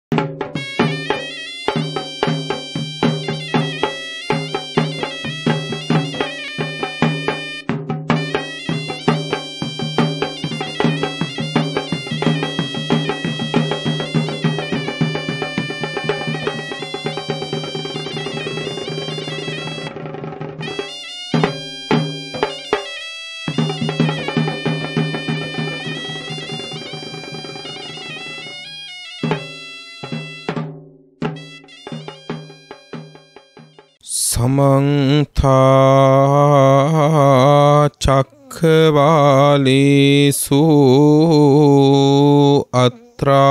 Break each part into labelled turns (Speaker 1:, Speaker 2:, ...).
Speaker 1: समन्ता चक्रवालेषु अत्रा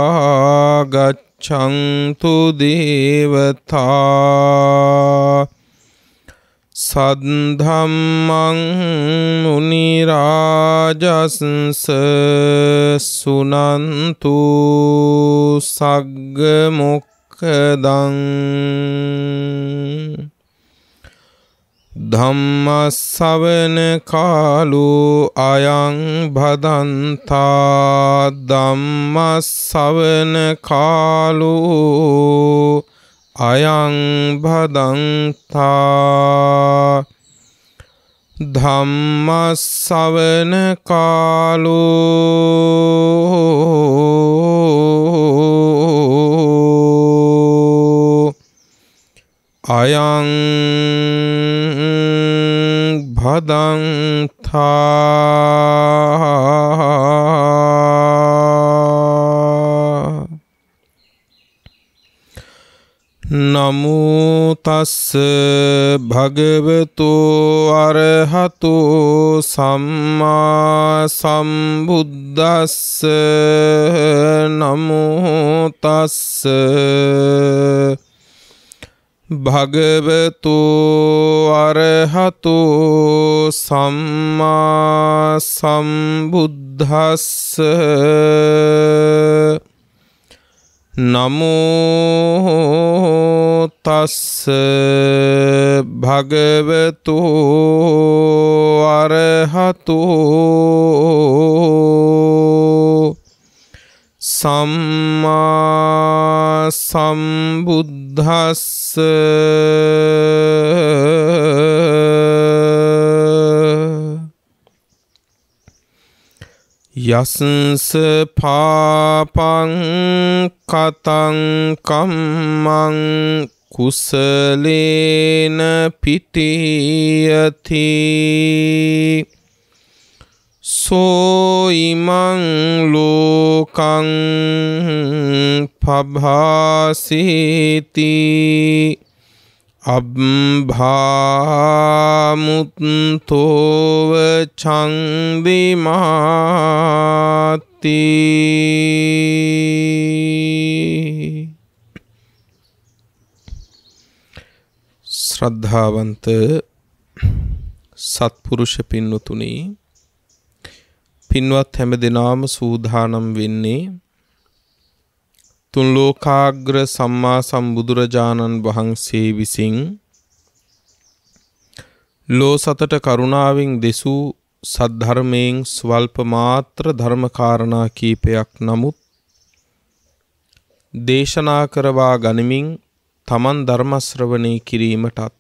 Speaker 1: गच्छन्तु देवता सद्धम्मं मुनिराजस्य सुनन्तु सग्गमुक्खदं धम्मස්සවන කාලෝ අයං භදන්තා ධම්මස්සවන කාලෝ අයං භදන්තා ධම්මස්සවන කාලෝ අයං භදන්තා නමෝ තස්ස භගවතු අරහතෝ සම්මා සම්බුද්දස්ස නමෝ තස්ස භගවතු අරහතෝ සම්මා සම්බුද්දස්ස නමෝ තස්ස භගවතු අරහතෝ සම්මා සම්බුද්දස්ස යස්ස පාපං කතං කම්මං කුසලේන පිටියති සෝ ඉමං ලෝකං පභාසීති අබ්භාමුත්තෝව චන්දිමාති ශ්‍රද්ධාවන්ත සත්පුරුෂ පින්වතුනි, පින්වත් හැම දෙනාම සූදානම් වෙන්නේ තුන් ලෝකාග්‍ර සම්මා සම්බුදුරජාණන් වහන්සේ විසින් ලෝ සතට කරුණාවෙන් දෙසූ සද්ධර්මයෙන් ස්වල්ප මාත්‍ර ධර්මකාරණා කීපයක් නමුත් දේශනා කරවා ගනිමින් තමන් ධර්ම ශ්‍රවණය කිරීමටත්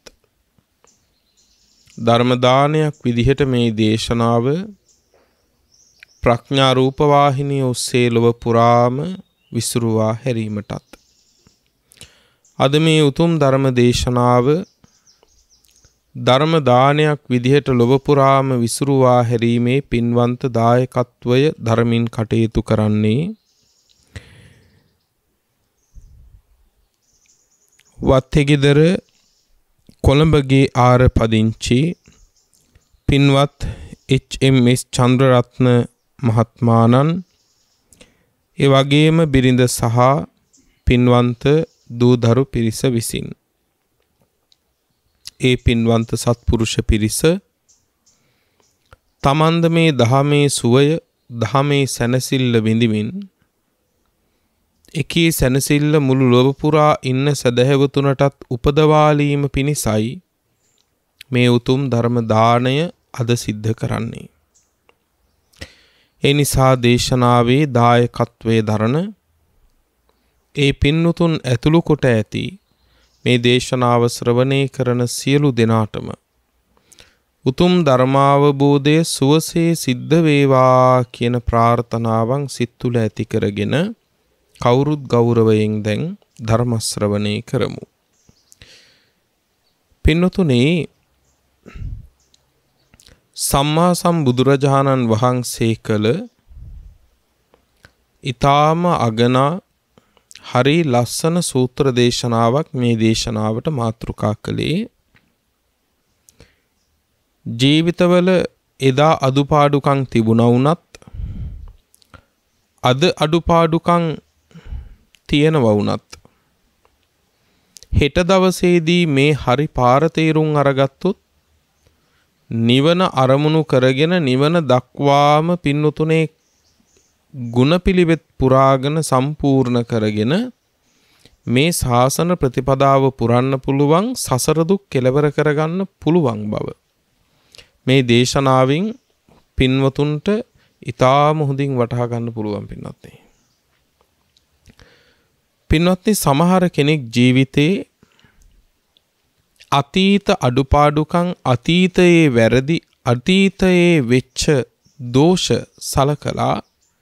Speaker 1: ධර්ම දානයක් විදිහට මේ දේශනාව ප්‍රඥා රූප වාහිනිය ඔස්සේ ලොව පුරාම විසුරුවා හැරීමටත් අද මේ උතුම් ධර්ම දේශනාව ධර්ම දානයක් විදිහට ලොව පුරාම විසුරුවා හැරීමේ පින්වන්ත දායකත්වය ධර්මින් කටයුතු කරන්නේ වත්තේගෙදර කොළඹගේ ආර පදිංචි පින්වත් HMS චන්ද්‍රරත්න මහත්මාණන්, ඒ වගේම බිරිඳ සහ පින්වන්ත දූදරු පිරිස විසින් ඒ පින්වන්ත සත්පුරුෂ පිරිස තමන්ද මේ දහමේ සුවය දහමේ සැනසිල්ල විඳිමින් එකී සැනසිල්ල මුළු ලොව පුරා ඉන්න සදහැවතුනටත් උපදවාලීම පිණිසයි මේ උතුම් ධර්ම දාණය අද සිද්ධ කරන්නේ. ඒ නිසා දේශනාවේ දායකත්වයේ දරන ඒ පින්නුතුන් ඇතුළු කොට ඇති මේ දේශනාව ශ්‍රවණය කරන සියලු දෙනාටම උතුම් ධර්මාවබෝධය සුවසේ සිද්ධ වේවා කියන ප්‍රාර්ථනාවන් සිත් තුළ ඇති කරගෙන කවුරුත් ගෞරවයෙන් දැන් ධර්ම ශ්‍රවණය කරමු. පින්නුතුනේ සම්මා සම්බුදුරජාණන් වහන්සේ කළ ඊ타ම අගනා හරි ලස්සන සූත්‍ර දේශනාවක් මේ දේශනාවට මාතෘකා කළේ. ජීවිතවල එදා අඩුපාඩුකම් තිබුණා වුණත් අද අඩුපාඩුකම් තියෙනවා වුණත් හෙට දවසේදී මේ හරි පාර තේරුම් අරගත්තොත් නිවන අරමුණු කරගෙන නිවන දක්වාම පින්නුතුනේ ගුණපිළිවෙත් පුරාගෙන සම්පූර්ණ කරගෙන මේ ශාසන ප්‍රතිපදාව පුරන්න පුළුවන් සසර දුක් කෙලවර කරගන්න පුළුවන් බව මේ දේශනාවෙන් පින්වතුන්ට ඉතාම හොඳින් වටහා ගන්න පුළුවන් පින්වත්නි. පින්වත්නි සමහර කෙනෙක් ජීවිතේ අතීත අඩුපාඩුකම් අතීතයේ වැරදි අතීතයේ වෙච්ච දෝෂ සලකලා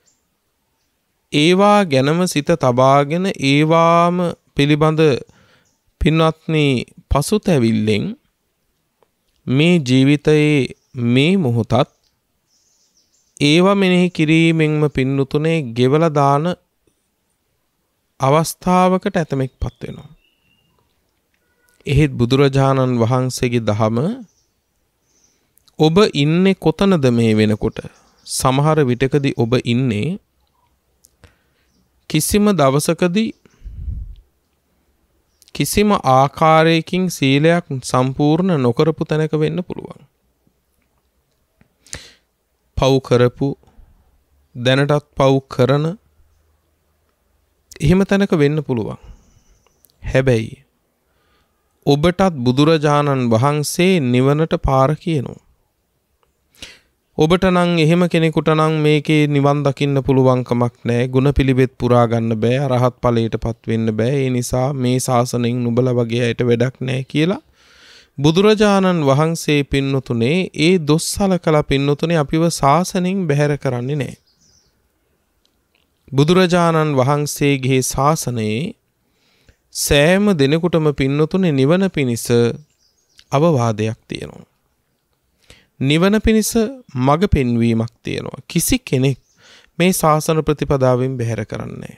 Speaker 1: ඒවා ගැනම සිත තබාගෙන ඒවාම පිළිබඳ පින්වත්නි පසුතැවිල්ලෙන් මේ ජීවිතයේ මේ මොහොතත් ඒවා මෙනෙහි කිරීමෙන්ම පින්නුතුනේ ගෙවලා දාන අවස්ථාවකට ඇතමෙක්පත් වෙනවා. එහෙත් බුදුරජාණන් වහන්සේගේ දහම ඔබ ඉන්නේ කොතනද මේ වෙනකොට? සමහර විටකදී ඔබ ඉන්නේ කිසිම දවසකදී කිසිම ආකාරයකින් සීලයක් සම්පූර්ණ නොකරපු තැනක වෙන්න පුළුවන්. පව් කරපු දැනටත් පව් කරන එහෙම තැනක වෙන්න පුළුවන්. හැබැයි ඔබටත් බුදුරජාණන් වහන්සේ නිවනට පාර කියනවා. ඔබට නම් එහෙම කෙනෙකුට නම් මේකේ නිවන් දකින්න පුළුවන් කමක් නැහැ. ගුණපිළිවෙත් පුරා ගන්න බෑ. අරහත් ඵලයටපත් වෙන්න බෑ. ඒ නිසා මේ ශාසනයෙන් නුඹලා වගේ අයට වැඩක් නැහැ කියලා බුදුරජාණන් වහන්සේ පින්නතුනේ ඒ දොස්සලකලා පින්නතුනේ අපිව ශාසනයෙන් බැහැර කරන්නේ නැහැ. බුදුරජාණන් වහන්සේගේ ශාසනයේ සෑම දිනෙකටම පින්නතුනේ නිවන පිණිස අවවාදයක් තියෙනවා. නිවන පිණිස මඟ පෙන්වීමක් තියෙනවා. කිසි කෙනෙක් මේ ශාසන ප්‍රතිපදාවෙන් බැහැර කරන්නේ නැහැ.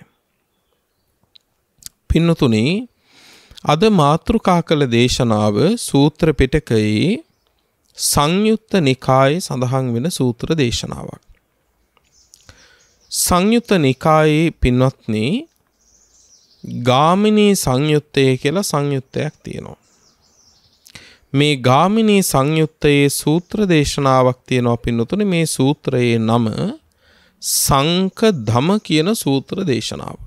Speaker 1: පින්නතුනේ අද මාතෘකා කළ දේශනාව සූත්‍ර පිටකයේ සංයුත්ත නිකායේ සඳහන් වෙන සූත්‍ර දේශනාවක්. සංයුත්ත නිකායේ පින්වත්නි ගාමිනී සංයුත්තය කියලා සංයුත්තයක් තියෙනවා. මේ ගාමිනී සංයුත්තයේ සූත්‍ර දේශනාවක් තියෙනවා පින්නතුනේ. මේ සූත්‍රයේ නම සංක ධම කියන සූත්‍ර දේශනාව.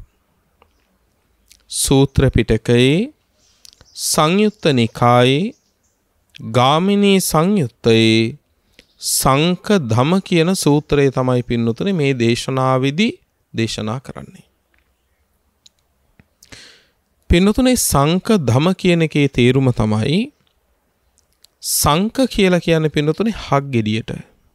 Speaker 1: සූත්‍ර පිටකයේ සංයුත්ත නිකායේ ගාමිනී සංයුත්තයේ සංක ධම කියන සූත්‍රය තමයි පින්නතුනේ මේ දේශනාවේදී දේශනා කරන්නේ. පින්නතුනේ සංක ධම කියන එකේ තේරුම තමයි සංක කියලා කියන්නේ පින්නතුනේ හක් ගෙඩියට.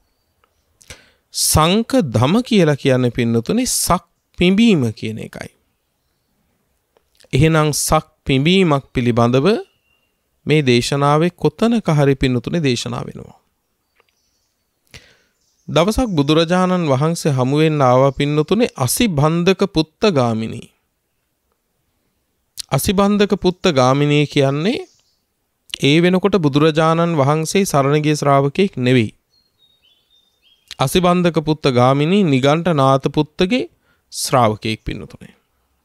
Speaker 1: සංක ධම කියලා කියන්නේ පින්නතුනේ සක් පිඹීම කියන එකයි. එහෙනම් සක් පිඹීමක් පිළිබඳව මේ දේශනාවේ කොතනක හරි පින්නතුනේ දේශනා වෙනවා. දවසක් බුදුරජාණන් වහන්සේ හමු වෙන්න ආවා පින්නතුනේ අසිබන්ධක පුත්ත ගාමිනී. අසිබන්ධක පුත්ත ගාමිනී කියන්නේ ඒ වෙනකොට බුදුරජාණන් වහන්සේ සරණ ගිය ශ්‍රාවකෙක් නෙවෙයි. අසිබන්ධක පුත්ත ගාමිනී නිගණ්ඨනාථ පුත්තගේ ශ්‍රාවකෙක් පින්නතුනේ.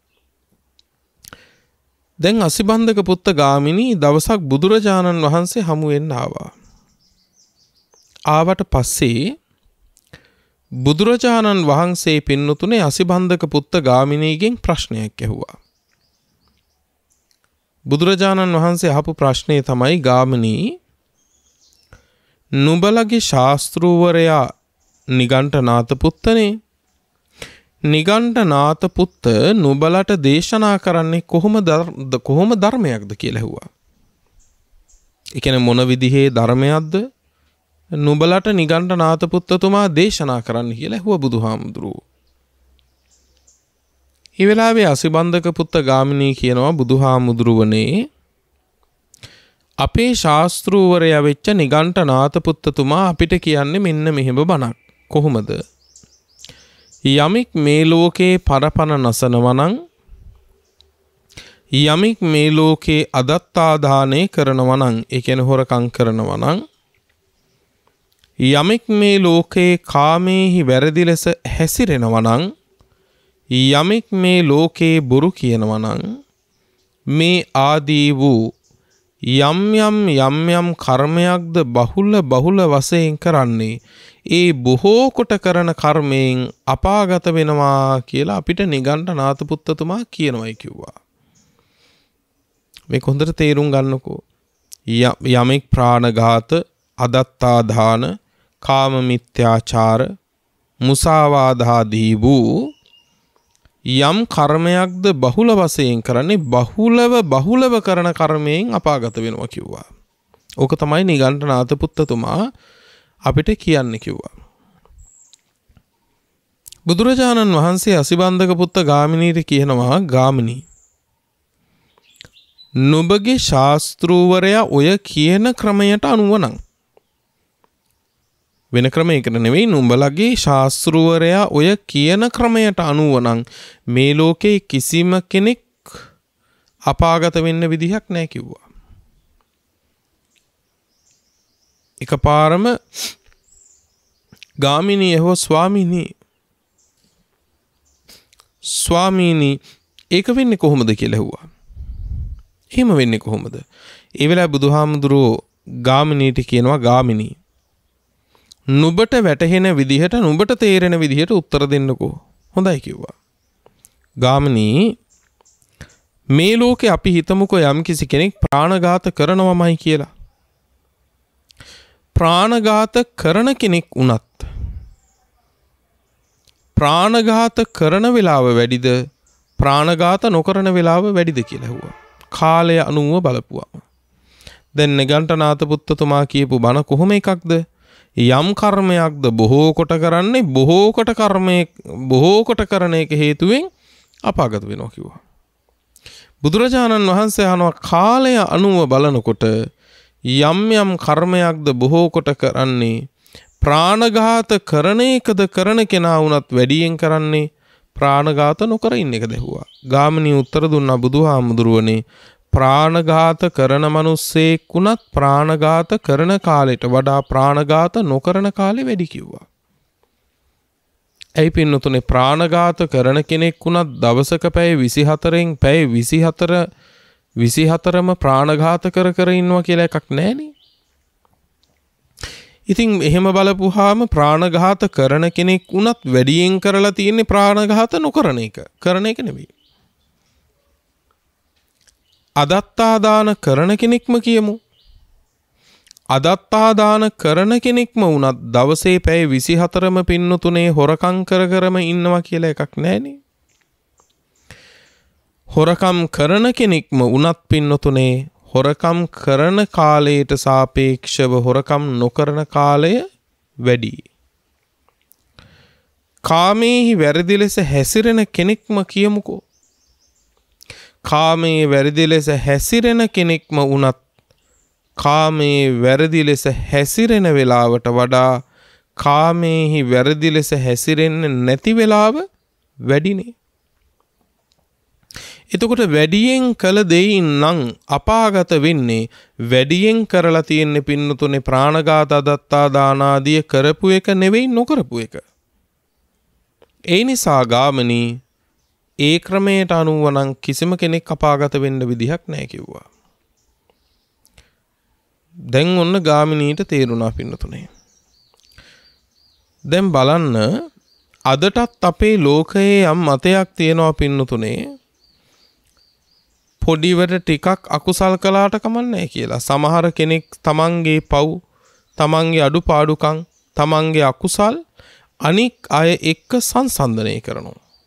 Speaker 1: දැන් අසිබන්ධක පුත්ත ගාමිනී දවසක් බුදුරජාණන් වහන්සේ හමු වෙන්න ආවා. ආවට පස්සේ බුදුරජාණන් වහන්සේ පින්නතුනේ අසිබන්ධක පුත්ත ගාමිනීගෙන් ප්‍රශ්නයක් ඇහුවා. බුදුරජාණන් වහන්සේ අහපු ප්‍රශ්නේ තමයි ගාමිනී නුඹලගේ ශාස්ත්‍රූවරයා නිගණ්ඨනාථ පුත්තනේ. නිගණ්ඨනාථ පුත්ත නුඹලට දේශනා කරන්නේ කොහොම ධර්මයක්ද කියලා ඇහුවා. ඒ කියන්නේ මොන විදිහේ ධර්මයක්ද නුඹලට නිගණ්ඨනාථ පුත්තතුමා දේශනා කරන්න කියලා ඇහුවා බුදුහාමුදුරුවෝ. ඒ වෙලාවේ අසිබන්ධක පුත්ත ගාමිණී කියනවා බුදුහාමුදුරුවනේ අපේ ශාස්ත්‍රූවරයා වෙච්ච නිගණ්ඨනාථ පුත්තතුමා අපිට කියන්නේ මෙන්න මෙහෙම බණක්. කොහොමද? යමෙක් මේ ලෝකේ පරපණ නසනවා නම් යමෙක් මේ ලෝකේ අදත්තාදානය කරනවා නම් ඒ කියන්නේ හොරකම් කරනවා නම් යමෙක් මේ ලෝකේ කාමේහි වැරදි ලෙස හැසිරෙනවා නම් යමෙක් මේ ලෝකේ බොරු කියනවා නම් මේ ආදී වූ යම් කර්මයක්ද බහුල වශයෙන් කරන්නේ ඒ බොහෝ කොට කරන කර්මයෙන් අපාගත වෙනවා කියලා අපිට නිගණ්ඨනාථ පුත්තතුමා කියනවායි කිව්වා. මේක හොඳට තේරුම් ගන්නකෝ. යමෙක් ප්‍රාණඝාත, අදත්තාදාන, කාම මිත්‍යාචාර, මුසාවාදාදී වූ යම් කර්මයක්ද බහුල වශයෙන් කරන්නේ බහුලව කරන කර්මයෙන් අපාගත වෙනවා කිව්වා. ඕක තමයි නිගණ්ඨනාථ පුත්තතුමා අපිට කියන්නේ කිව්වා. බුදුරජාණන් වහන්සේ අසිබන්ධක පුත්ත ගාමිණීට කියනවා ගාමිණී නුඹගේ ශාස්ත්‍රූවරයා ඔය කියන ක්‍රමයට අනුව නම් වෙන ක්‍රමයකට නෙවෙයි නුඹලගේ ශාස්ත්‍රූවරයා ඔය කියන ක්‍රමයට අනුව නම් මේ ලෝකේ කිසිම කෙනෙක් අපාගත වෙන්න විදිහක් නැහැ කිව්වා. එකපාරම ගාමිණී එහෝ ස්වාමීනි ඒක වෙන්නේ කොහොමද කියලා ඇහුවා. එහෙම වෙන්නේ කොහොමද? ඒ වෙලාවේ බුදුහාමුදුරුවෝ ගාමිණීට කියනවා ගාමිණී නුඹට වැටහෙන විදිහට නුඹට තේරෙන විදිහට උත්තර දෙන්නකෝ. හොඳයි කිව්වා. ගාමිණී මේ ලෝකේ අපි හිතමුකෝ යම් කිසි කෙනෙක් ප්‍රාණඝාත කරනවමයි කියලා. ප්‍රාණඝාත කරන කෙනෙක් වුණත් ප්‍රාණඝාත කරන වෙලාව වැඩිද ප්‍රාණඝාත නොකරන වෙලාව වැඩිද කියලා ඇහුවා. කාලය අනුව බලපුවා. දැන් නිගණ්ඨනාථ පුත්තතුමා කියපු බණ කොහොම එකක්ද? යම් කර්මයක්ද බොහෝ කොට කරන්නේ බොහෝ කොට කරන එක හේතුවෙන් අපාගත වෙනවා කිව්වා. බුදුරජාණන් වහන්සේ අහනවා කාලය අනුව බලනකොට යම් කර්මයක්ද බොහෝ කොට කරන්නේ ප්‍රාණඝාත කරන එකද කරන කෙනා වුණත් වැඩියෙන් කරන්නේ ප්‍රාණඝාත නොකර ඉන්න එක දැහුවා. ගාමිණී උත්තර දුන්නා බුදුහාමුදුරුවනේ ප්‍රාණඝාත කරන මිනිස්සෙක් වුණත් ප්‍රාණඝාත කරන කාලයට වඩා ප්‍රාණඝාත නොකරන කාලේ වැඩි කිව්වා. ඇයි පින්නතුනේ ප්‍රාණඝාත කරන කෙනෙක් වුණත් දවසක පැය 24න් පැය 24ම ප්‍රාණඝාත කර ඉන්නවා කියලා එකක් නැහනේ. ඉතින් එහෙම බලපුවාම ප්‍රාණඝාත කරන කෙනෙක් වුණත් වැඩියෙන් කරලා තියෙන්නේ ප්‍රාණඝාත නොකරන එක. කරන එක නෙවෙයි. අදත්තාදාන කරන කෙනෙක්ම කියමු. අදත්තාදාන කරන කෙනෙක්ම වුණත් දවසේ පැය 24ම පින්නතුනේ හොරකම් කරම ඉන්නවා කියලා එකක් නැහනේ. හොරකම් කරන කෙනෙක්ම වුණත් පින්නතුනේ හොරකම් කරන කාලයට සාපේක්ෂව හොරකම් නොකරන කාලය වැඩි. කාමේහි වැරදි ලෙස හැසිරෙන කෙනෙක්ම කියමුකෝ. කාමයේ වැරදි ලෙස හැසිරෙන කෙනෙක්ම වුණත් කාමයේ වැරදි ලෙස හැසිරෙන වෙලාවට වඩා කාමේහි වැරදි ලෙස හැසිරෙන්නේ නැති වෙලාව වැඩිනේ. එතකොට වැඩියෙන් කළ දෙයින් නම් අපාගත වෙන්නේ වැඩියෙන් කරලා තියෙන්නේ පින්නතුනේ ප්‍රාණඝාත අදත්තාදාන ආදී කරපු එක නෙවෙයි නොකරපු එක. ඒ නිසා ගාමිණී ඒ ක්‍රමයට අනුව නම් කිසිම කෙනෙක් අපාගත වෙන්න විදිහක් නැහැ කිව්වා. දැන් ඔන්න ගාමිණීට තේරුණා පින්නතුනේ. දැන් බලන්න අදටත් අපේ ලෝකයේ යම් මතයක් තියෙනවා පින්නතුනේ. පොඩිවට ටිකක් අකුසල් කළාට කමන්නේ කියලා. සමහර කෙනෙක් තමන්ගේ පව්, තමන්ගේ අඩුපාඩුකම්, තමන්ගේ අකුසල් අනික් අය එක්ක සංසන්දනය කරනවා.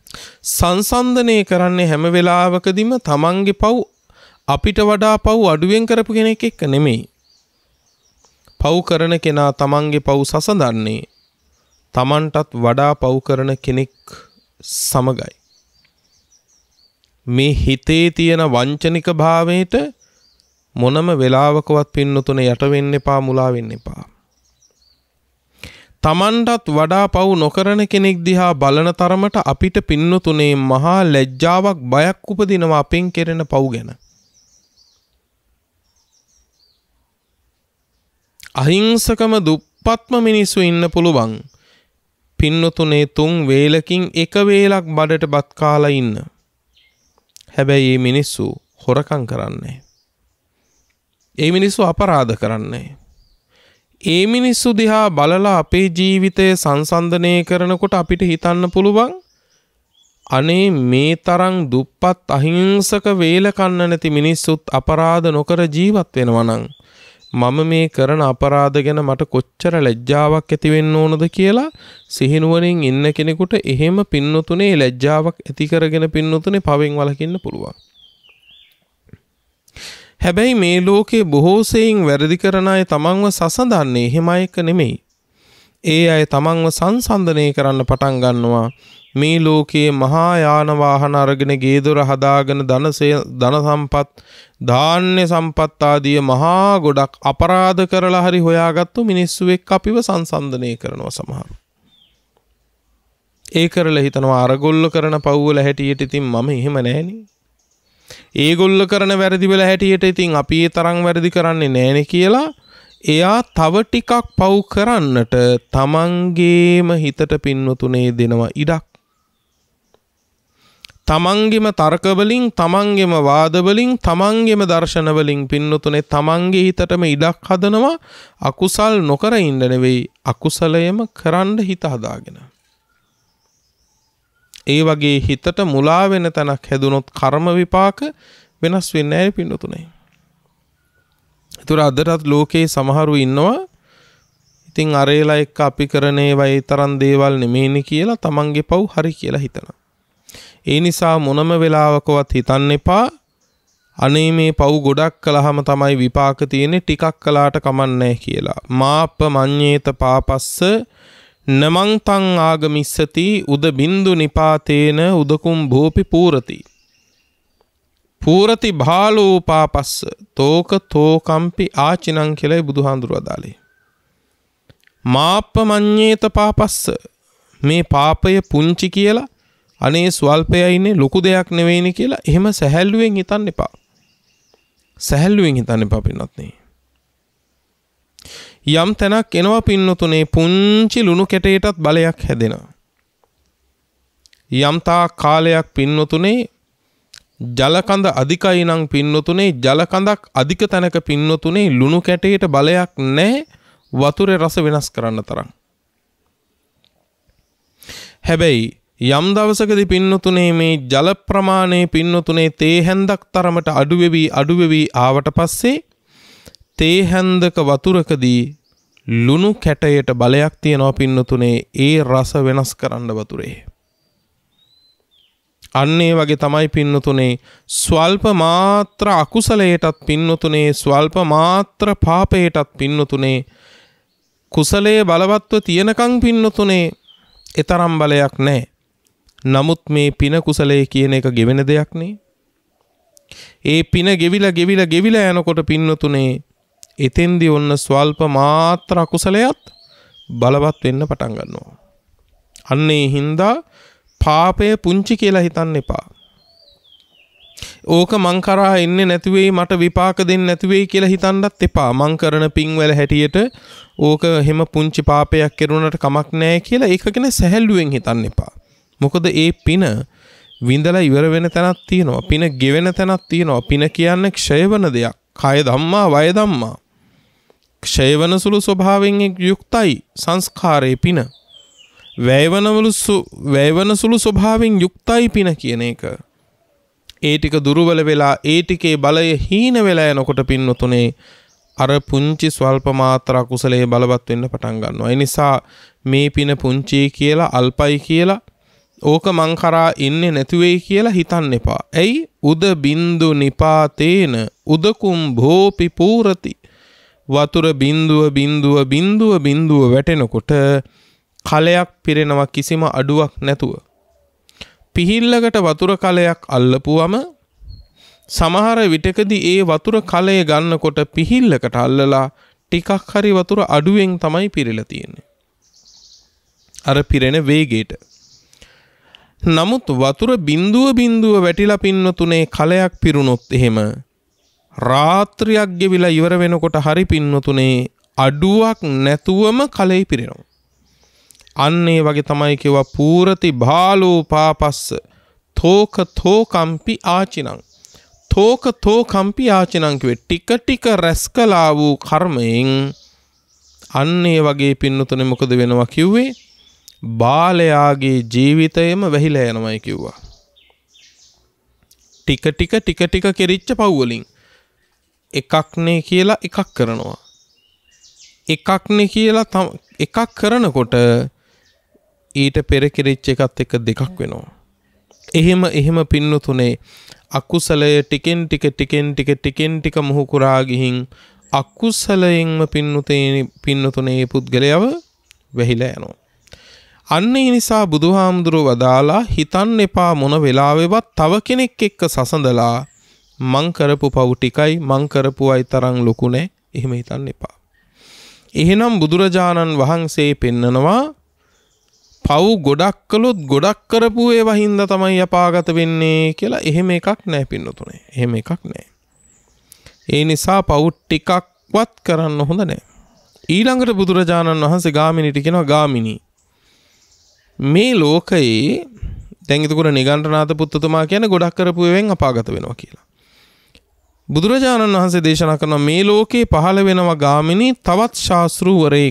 Speaker 1: සංසන්දනය කරන්නේ හැම වෙලාවකදීම තමන්ගේ පව් අපිට වඩා පව් අඩුවෙන් කරපු කෙනෙක් එක්ක නෙමෙයි. පව් කරන කෙනා තමන්ගේ පව් සසඳන්නේ තමන්ටත් වඩා පව් කරන කෙනෙක් සමගයි. මේ හිතේ තියෙන වංචනික භාවයට මොනම වෙලාවකවත් පින්නතුනේ යට වෙන්න එපා, මුලා වෙන්න එපා. තමන්ටත් වඩා පව් නොකරන කෙනෙක් දිහා බලන තරමට අපිට පින්නතුනේ මහා ලැජ්ජාවක්, බයක් උපදිනවා අපෙන් කෙරෙන පව් ගැන. අහිංසකම දුප්පත්ම මිනිස්සු ඉන්න පුළුවන් පින්නතුනේ 3 වේලකින් එක වේලක් බඩට බත් කාලා ඉන්න. හැබැයි මේ මිනිස්සු හොරකම් කරන්නේ. ඒ මිනිස්සු අපරාධ කරන්නේ. ඒ මිනිස්සු දිහා බලලා අපේ ජීවිතය සංසන්දනය කරනකොට අපිට හිතන්න පුළුවන් අනේ මේ තරම් දුප්පත් අහිංසක වේල කන්න නැති මිනිස්සුත් අපරාධ නොකර ජීවත් වෙනවා නම් මම මේ කරන අපරාධ ගැන මට කොච්චර ලැජ්ජාවක් ඇති වෙන්න ඕනද කියලා සිහිනුවණින් ඉන්න කෙනෙකුට එහෙම පින්නතුනේ ලැජ්ජාවක් ඇති කරගෙන පින්නතුනේ පවෙන් වළකින්න පුළුවන්. හැබැයි මේ ලෝකේ බොහෝ සෙයින් වැරදි කරන අය තමන්ව සසඳන්නේ එහෙම අයක නෙමෙයි. ඒ අය තමන්ව සංසන්දනය කරන්න පටන් ගන්නවා. මේ ලෝකයේ මහා යාන වාහන අරගෙන ගේ දොර හදාගෙන ධන සම්පත්, ධාන්‍ය සම්පත් ආදී මහා ගොඩක් අපරාධ කරලා හරි හොයාගත්තු මිනිස්සු එක්ක අපිව සංසන්දනය කරනවා සමහර. ඒ කරලා හිතනවා අරගොල්ල කරන පව් වල හැටියට ඉතින් මම එහෙම නෑනේ. ඒගොල්ල කරන වැරදි වල හැටියට ඉතින් අපි ඒ තරම් වැරදි කරන්නේ නෑනේ කියලා එයා තව ටිකක් පව් කරන්නට තමන්ගේම හිතට පින්නතුනේ දෙනවා ඉඩක්. තමන්ගේම තර්ක වලින්, තමන්ගේම වාද වලින්, තමන්ගේම දර්ශන වලින් පින්නතුනේ තමන්ගේ හිතටම ඉඩක් හදනවා අකුසල් නොකර ඉන්න නෙවෙයි අකුසලයම කරන්න හිත හදාගෙන. ඒ වගේ හිතට මුලා වෙන තැනක් හැදුනොත් කර්ම විපාක වෙනස් වෙන්නේ නැහැ පින්නතුනේ. ඒතර අදටත් ලෝකේ සමහරු ඉන්නවා ඉතින් අරේලා එක්ක අපි කරන ඒවා ඒ තරම් දේවල් නෙමෙයිනේ කියලා තමන්ගේ පව් හරි කියලා හිතනවා. ඒ නිසා මොනම වෙලාවකවත් හිතන්න එපා අනේ මේ පව් ගොඩක් කළාම තමයි විපාක තියෙන්නේ ටිකක් කළාට කමන්නේ කියලා. මාප්ප මඤ්ඤේත පාපස්ස නමං ආගමිස්සති උද බින්දු නිපාතේන උදකුම් භෝපි පූරති. පූරති භාලෝ පාපස්ස තෝක තෝකම්පි ආචිනං කියලා බුදුහාඳුරුවෝ දාලේ. මාප්ප මඤ්ඤේත පාපස්ස මේ පාපය පුංචි කියලා අනේ ස්වල්පයයි ඉන්නේ ලොකු දෙයක් නෙවෙයිනේ කියලා එහෙම සැහැල්ලුවෙන් හිතන්න එපා. සැහැල්ලුවෙන් හිතන්න එපා පින්නත්නේ. යම් තැනක් එනවා පින්නතුනේ පුංචි ලුණු කැටයටත් බලයක් හැදෙනවා. යම් තා කාලයක් පින්නතුනේ ජලකඳ අධිකයි නම් පින්නතුනේ ජලකඳක් අධික තැනක පින්නතුනේ ලුණු කැටයට බලයක් නැහැ වතුරේ රස වෙනස් කරන්න තරම්. හැබැයි යම් දවසකදී පින්නතුනේ මේ ජල ප්‍රමාණය පින්නතුනේ තේ හැන්දක් තරමට අඩු වෙවි ආවට පස්සේ තේ හැන්දක වතුරකදී ලුණු කැටයට බලයක් තියනවා පින්නතුනේ ඒ රස වෙනස් කරන්න වතුරේ. අන්නේ වගේ තමයි පින්නතුනේ ස්වල්ප මාත්‍ර අකුසලයටත් පින්නතුනේ ස්වල්ප මාත්‍ර පාපයටත් පින්නතුනේ කුසලයේ බලවත්ව තියෙනකන් පින්නතුනේ ඊතරම් බලයක් නැහැ. නමුත් මේ පින කුසලයේ කියන එක ගෙවෙන දෙයක් නේ. ඒ පින ගෙවිලා යනකොට පින්නතුනේ එතෙන්දී ඔන්න ස්වල්ප මාත්‍ර අකුසලයක් බලවත් වෙන්න පටන් ගන්නවා. අන්නේ හින්දා පාපය පුංචි කියලා හිතන්න එපා. ඕක මං කරා එන්නේ නැති වෙයි මට විපාක දෙන්නේ නැති වෙයි කියලා හිතන්නත් එපා. මං කරන පින් වල හැටියට ඕක හැම පුංචි පාපයක් කෙරුණාට කමක් නැහැ කියලා ඒක ගැන සැහැල්ලුවෙන් හිතන්න එපා. මොකද ඒ පින විඳලා ඉවර වෙන තැනක් තියෙනවා. පින ගෙවෙන තැනක් තියෙනවා. පින කියන්නේ ක්ෂය වෙන දෙයක්. කය ධම්මා වය ධම්මා. ක්ෂය වෙන සුළු ස්වභාවයෙන් යුක්තයි සංස්කාරේ පින. වැයවන සුළු ස්වභාවයෙන් යුක්තයි පින කියන එක. ඒ ටික දුර්වල වෙලා ඒ ටිකේ බලය හීන වෙලා යනකොට පින්නතුනේ අර පුංචි ස්වල්ප මාත්‍ර කුසලයේ බලවත් වෙන්න පටන් ගන්නවා. ඒ නිසා මේ පින පුංචි කියලා අල්පයි කියලා ඕක මං කරා ඉන්නේ නැති වෙයි කියලා හිතන්න එපා. ඇයි? උද බින්දු නිපාතේන උදකුම් භෝපි පූරති. වතුර බින්දුව බින්දුව බින්දුව බින්දුව වැටෙනකොට කලයක් පිරෙනවා කිසිම අඩුවක් නැතුව. පිහිල්ලකට වතුර කලයක් අල්ලපුවම සමහර විටකදී ඒ වතුර කලය ගන්නකොට පිහිල්ලකට අල්ලලා ටිකක් හරි වතුර අඩුවෙන් තමයි පිරෙලා තියෙන්නේ. අර පිරෙන වේගයට. නමුත් වතුර බින්දුව බින්දුව වැටිලා පින්නතුනේ කලයක් පිරුණොත් එහෙම රාත්‍රියක් ගෙවිලා ඉවර වෙනකොට හරි පින්නතුනේ අඩුවක් නැතුවම කලෙයි පිරෙනවා. අන්න ඒ වගේ තමයි කියවා පූරති බාලෝ පාපස්ස තෝක තෝකම්පි ආචිනං. තෝක තෝකම්පි ආචිනං කිව්වේ ටික ටික රැස් කළා වූ කර්මයෙන් අන්න ඒ වගේ පින්නතුනේ මොකද වෙනවා කිව්වේ? බාලයාගේ ජීවිතයම වැහිලා යනවායි කිව්වා. ටික ටික ටික ටික කෙරිච්ච පව් වලින් එකක්නේ කියලා එකක් කරනවා. එකක්නේ කියලා එකක් කරනකොට ඊට පෙර කෙරිච්ච එකත් එක දෙකක් වෙනවා. එහෙම පින්නතුනේ අකුසලය ටිකෙන් ටික මුහු කුරා ගිහින් අකුසලයෙන්ම පින්නතුනේ පුද්ගලයව වැහිලා යනවා. අන්න ඒ නිසා බුදුහාමුදුරුව වදාලා හිතන්න එපා මොන වෙලාවෙවත් තව කෙනෙක් එක්ක සසඳලා මං කරපු පව් ටිකයි මං කරපු අය තරම් ලොකු නෑ. එහෙම හිතන්න එපා. එහෙනම් බුදුරජාණන් වහන්සේ පෙන්නනවා පව් ගොඩක් කළොත් ගොඩක් කරපු ඒවා හින්දා තමයි අපාගත වෙන්නේ කියලා. එහෙම එකක් නෑ පින්නතුනේ. එහෙම එකක් නෑ. ඒ නිසා පව් ටිකක්වත් කරන්න හොඳ නෑ. ඊළඟට බුදුරජාණන් වහන්සේ ගාමිණීට කියනවා ගාමිණී මේ ලෝකයේ දැන් එතකොට නිගණ්ඨනාථ පුත්තුතුමා කියන්නේ ගොඩක් කරපු ඒවෙන් අපාගත වෙනවා කියලා. බුදුරජාණන් වහන්සේ දේශනා කරන මේ ලෝකේ පහළ වෙනවා ගාමිණී තවත් ශාස්ත්‍රූවරයෙක්.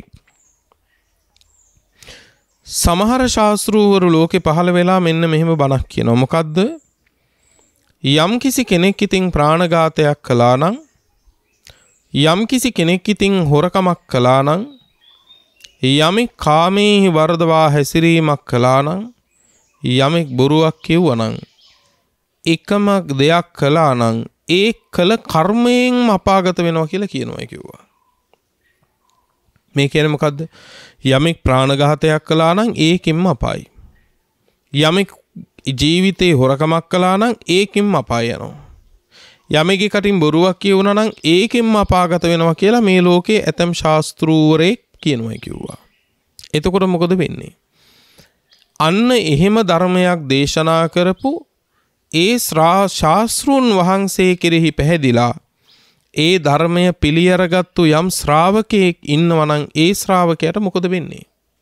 Speaker 1: සමහර ශාස්ත්‍රූවරු ලෝකේ පහළ වෙලා මෙන්න මෙහෙම බණක් කියනවා. මොකද්ද? යම් කිසි කෙනෙක් ඉතින් ප්‍රාණඝාතයක් කළා නම් යම් කිසි කෙනෙක් ඉතින් හොරකමක් කළා නම් යමෙක් කාමයේ වර්ධවා හැසිරීමක් කළා නම් යමෙක් බොරුවක් කිව්වා නම් එකම දෙයක් කළා නම් ඒ කළ කර්මයෙන්ම අපාගත වෙනවා කියලා කියනවා කිව්වා. මේ කියන්නේ මොකද්ද? යමෙක් ප්‍රාණඝාතයක් කළා නම් ඒකෙන්ම අපායි. යමෙක් ජීවිතේ හොරකමක් කළා නම් ඒකෙන්ම අපාය යනවා. යමෙක්ගේ කටින් බොරුවක් කියවුණා නම් ඒකෙන්ම අපාගත වෙනවා කියලා මේ ලෝකේ ඇතම් ශාස්ත්‍රූවරයෙක් කියනවා කිව්වා. එතකොට මොකද වෙන්නේ? අන්න එහෙම ධර්මයක් දේශනා කරපු ඒ ශාස්ත්‍රූන් වහන්සේ කෙරෙහි පැහැදිලා ඒ ධර්මය පිළිඅරගත්තු යම් ශ්‍රාවකයෙක් ඉන්නවා නම් ඒ ශ්‍රාවකයාට මොකද වෙන්නේ?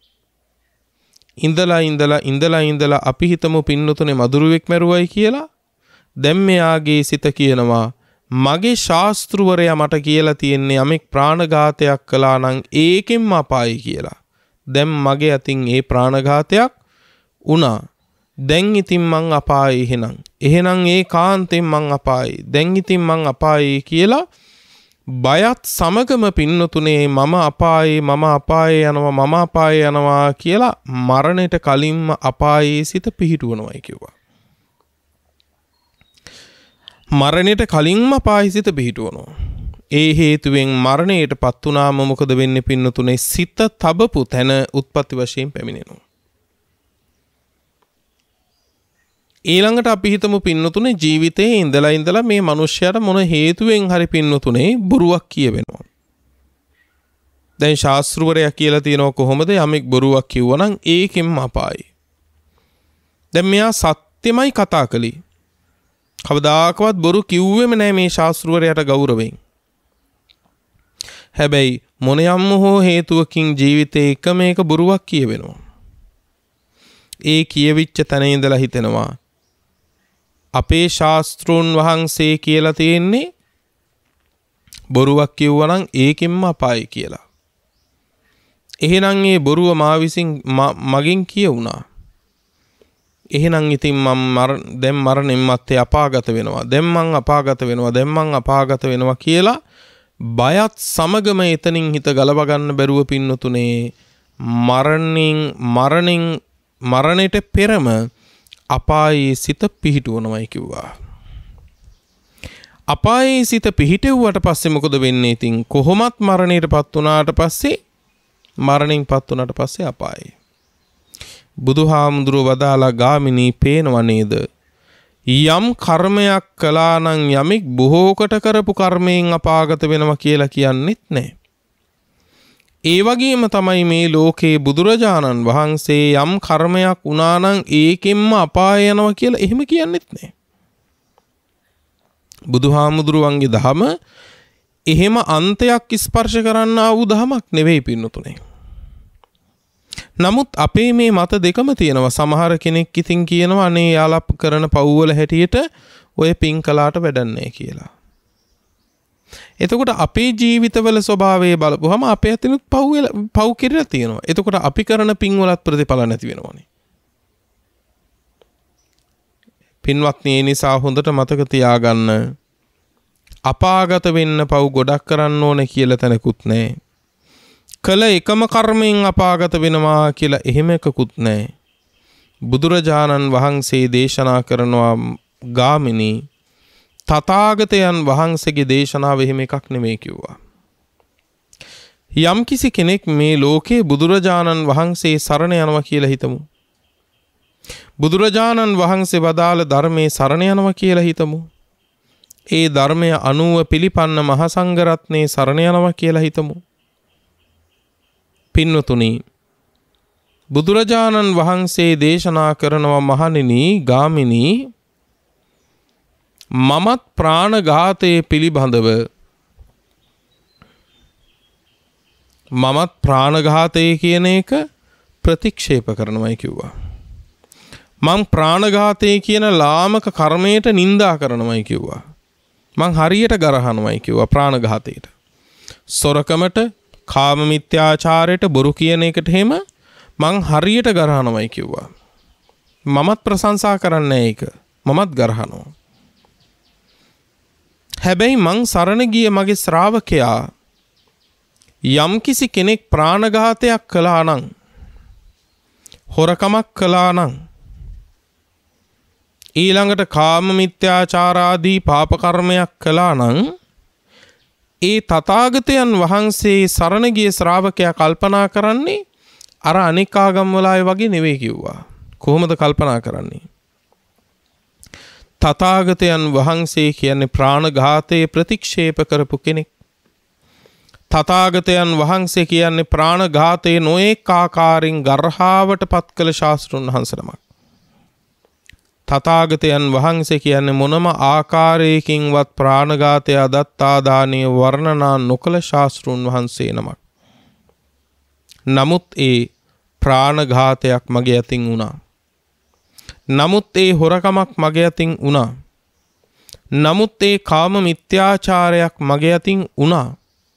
Speaker 1: ඉඳලා අපි හිතමු පින්නතුනේ මදුරුවෙක් මැරුවයි කියලා. දැන් මෙයාගේ සිත කියනවා මගේ ශාස්ත්‍රවරයා මට කියලා තියෙන්නේ යමෙක් ප්‍රාණඝාතයක් කළා නම් ඒකෙන්ම අපායි කියලා. දැන් මගේ අතින් ඒ ප්‍රාණඝාතයක් වුණා. දැන් ඉතින් මං අපායි එහෙනම් ඒ කාන්තෙන් මං අපායි. දැන් ඉතින් මං අපායි කියලා බයත් සමගම පින්නතුනේ මම අපායේ යනවා කියලා මරණයට කලින්ම අපායේ සිත පිහිටුවනවායි කිව්වා. මරණයට කලින්ම අපායේ සිත පිහිටුවනවා. ඒ හේතුවෙන් මරණයට පත් වුණාම මොකද වෙන්නේ පින්නතුනේ? සිත තබපු තැන උත්පත්ති වශයෙන් පැමිණෙනවා. ඊළඟට අපි හිතමු පින්නතුනේ ජීවිතේ ඉඳලා මේ මිනිස්යාට මොන හේතුවෙන් හරි පින්නතුනේ බොරුවක් කියවෙනවා. දැන් ශාස්ත්‍රවරයා කියලා තියෙනවා කොහොමද යමෙක් බොරුවක් කිව්වනම් ඒකෙන්ම අපායි. දැන් මෙයා සත්‍යමයි කතා කළේ. කවදාකවත් බොරු කිව්වෙම නෑ මේ ශාස්ත්‍රවරයාට ගෞරවයෙන්. හැබැයි මොනියම් හෝ හේතුවකින් ජීවිතේ එක මේක බොරුවක් කියවෙනවා. ඒ කියවිච්ච තැන ඉඳලා හිතෙනවා අපේ ශාස්ත්‍රූන් වහන්සේ කියලා තියෙන්නේ බොරුවක් කිව්වනම් ඒකෙන්ම අපායි කියලා. එහෙනම් ඒ බොරුව මා විසින් මගෙන් කියුණා. එහෙනම් ඉතින් දැන් මරණින් මත්තේ අපාගත වෙනවා. දැන් මං අපාගත වෙනවා කියලා බයත් සමගම එතනින් හිත ගලව ගන්න බැරුව පින්නතුනේ මරණින් මරණයට පෙරම අපායේ සිත පිහිටුවනමයි කිව්වා. අපායේ සිත පිහිටෙව්වට පස්සේ මොකද වෙන්නේ? ඉතින් කොහොමත් මරණයටපත් වුණාට පස්සේ මරණින්පත් වුණාට පස්සේ අපායේ. බුදුහාමුදුරුව වදාලා ගාමිනී පේනව නේද? යම් කර්මයක් කළා නම් යමෙක් බොහෝකට කරපු කර්මයෙන් අපාගත වෙනවා කියලා කියන්නෙත් නැහැ. ඒ වගේම තමයි මේ ලෝකේ බුදුරජාණන් වහන්සේ යම් කර්මයක් වුණා නම් ඒකෙන්ම අපාය යනවා කියලා එහෙම කියන්නෙත් නැහැ. බුදුහාමුදුරුවන්ගේ දහම එහෙම අන්තයක් ස්පර්ශ කරන්නා වූ දහමක් නෙවෙයි පින්නතුනේ. නමුත් අපේ මේ මත දෙකම තියෙනවා. සමහර කෙනෙක් ඉතින් කියනවා අනේ යාලා කරන පව්වල හැටියට ඔය පින් කළාට වැඩක් නැහැ කියලා. එතකොට අපේ ජීවිතවල ස්වභාවය බලපුවම අපේ අතිනුත් පව් කිරලා තියෙනවා. එතකොට අපි කරන පින් වලත් ප්‍රතිඵල නැති වෙනවනේ. පින්වත්නි, ඒ නිසා හොඳට මතක තියාගන්න, අපාගත වෙන්න පව් ගොඩක් කරන්න ඕනේ කියලා තැනකුත් නැහැ. කළ එකම කර්මයෙන් අපාගත වෙනවා කියලා එහෙම එකකුත් නැහැ. බුදුරජාණන් වහන්සේ දේශනා කරනවා ගාමිනී, තථාගතයන් වහන්සේගේ දේශනාව එහෙම එකක් නෙමෙයි කිව්වා. යම්කිසි කෙනෙක් මේ ලෝකේ බුදුරජාණන් වහන්සේ සරණ යනවා කියලා හිතමු. බුදුරජාණන් වහන්සේ වදාළ ධර්මයේ සරණ යනවා කියලා හිතමු. ඒ ධර්මය අනුව පිළිපන්න මහා සංඝරත්නයේ සරණ යනවා කියලා හිතමු. පින්වතුනි, බුදුරජාණන් වහන්සේ දේශනා කරනවා මහණෙනි, ගාමිනී, මමත් ප්‍රාණඝාතයේ පිළිබඳව මමත් ප්‍රාණඝාතය කියන එක ප්‍රතික්ෂේප කරනවායි කිව්වා. මං ප්‍රාණඝාතය කියන ලාමක කර්මයට නිඳා කරනවායි කිව්වා. මං හරියට ගරහනවායි කිව්වා ප්‍රාණඝාතයට. සොරකමට, කාම මිත්‍යාචාරයට, බොරු කියන එකට හැම මං හරියට ගරහනවායි කිව්වා. මමත් ප්‍රශංසා කරන්නේ ඒක. මමත් ගරහනවා. හැබැයි මං සරණ ගිය මගේ ශ්‍රාවකයා යම්කිසි කෙනෙක් ප්‍රාණඝාතයක් කළා නම්, හොරකමක් කළා නම්, ඊළඟට කාම මිත්‍යාචාරාදී පාප කර්මයක් කළා නම්, ඒ තථාගතයන් වහන්සේ සරණ ගිය ශ්‍රාවකයා කල්පනා කරන්නේ අර අනෙක් ආගම් වල අය වගේ නෙවෙයි කිව්වා. කොහොමද කල්පනා කරන්නේ? තථාගතයන් වහන්සේ කියන්නේ ප්‍රාණඝාතයේ ප්‍රතික්ෂේප කරපු කෙනෙක්. තථාගතයන් වහන්සේ කියන්නේ ප්‍රාණඝාතයේ නොඑක ආකාරයෙන් ගර්හාවට පත් කළ ශාස්ත්‍රඥ වහන්සේ නමක්. තථාගතයන් වහන්සේ කියන්නේ මොනම ආකාරයකින්වත් ප්‍රාණඝාතය, අදත්තාදානය වර්ණනා නොකළ ශාස්ත්‍රඥ වහන්සේ නමක්. නමුත් ඒ ප්‍රාණඝාතයක් මගේ අතින් වුණා. නමුත් ඒ හොරකමක් මගේ අතින් වුණා. නමුත් ඒ කාම මිත්‍යාචාරයක් මගේ අතින් වුණා.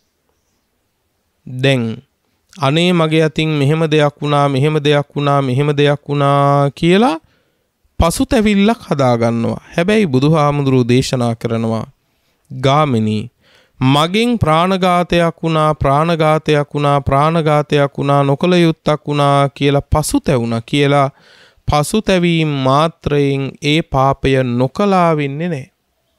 Speaker 1: දැන් අනේ මගේ අතින් මෙහෙම දෙයක් වුණා, මෙහෙම දෙයක් වුණා, මෙහෙම දෙයක් වුණා කියලා පසුතැවිල්ලක් හදාගන්නවා. හැබැයි බුදුහාමුදුරුවෝ දේශනා කරනවා ගාමිනී, මගෙන් ප්‍රාණඝාතයක් වුණා, ප්‍රාණඝාතයක් වුණා, ප්‍රාණඝාතයක් වුණා, නොකල යුත්තක් වුණා කියලා පසුතැවුණා කියලා පසුතැවීම මාත්‍රයෙන් ඒ පාපය නොකලා වෙන්නේ නැහැ.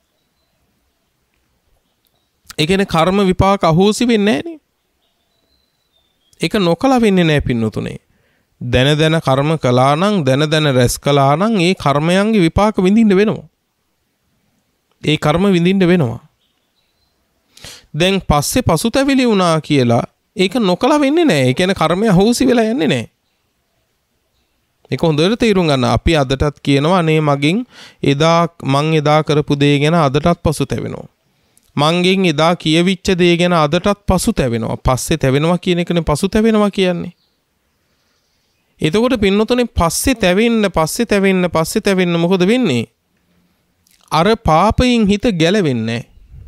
Speaker 1: ඒ කියන්නේ කර්ම විපාක අහෝසි වෙන්නේ නැහනේ. ඒක නොකලා වෙන්නේ නැහැ පින්නතුනේ. දැන දැන කර්ම කළා නම්, දැන දැන රැස් කළා නම් ඒ කර්මයන්ගේ විපාක විඳින්න වෙනවා. ඒ කර්ම විඳින්න වෙනවා. දැන් පස්සේ පසුතැවිලි වුණා කියලා ඒක නොකලා වෙන්නේ නැහැ. ඒ කියන්නේ කර්මය අහෝසි වෙලා යන්නේ නැහැ. ඒක හොඳට තේරුම් ගන්න. අපි අදටත් කියනවා අනේ මගෙන් මං එදා කරපු දේ ගැන අදටත් පසුතැවෙනවා. මංගෙන් එදා කියවිච්ච දේ ගැන අදටත් පසුතැවෙනවා. පස්සේ තැවෙනවා කියන එකනේ පසුතැවෙනවා කියන්නේ. එතකොට පින්නතුනේ පස්සේ තැවෙන්න මොකද වෙන්නේ? අර පාපයෙන් හිත ගැලවෙන්නේ.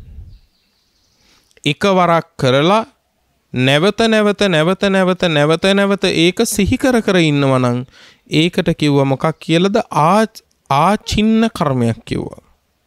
Speaker 1: එකවරක් කරලා නැවත ඒක සිහි කර ඉන්නවා නම් ඒකට කිව්වා මොකක් කියලාද? ආචින්න කර්මයක් කිව්වා.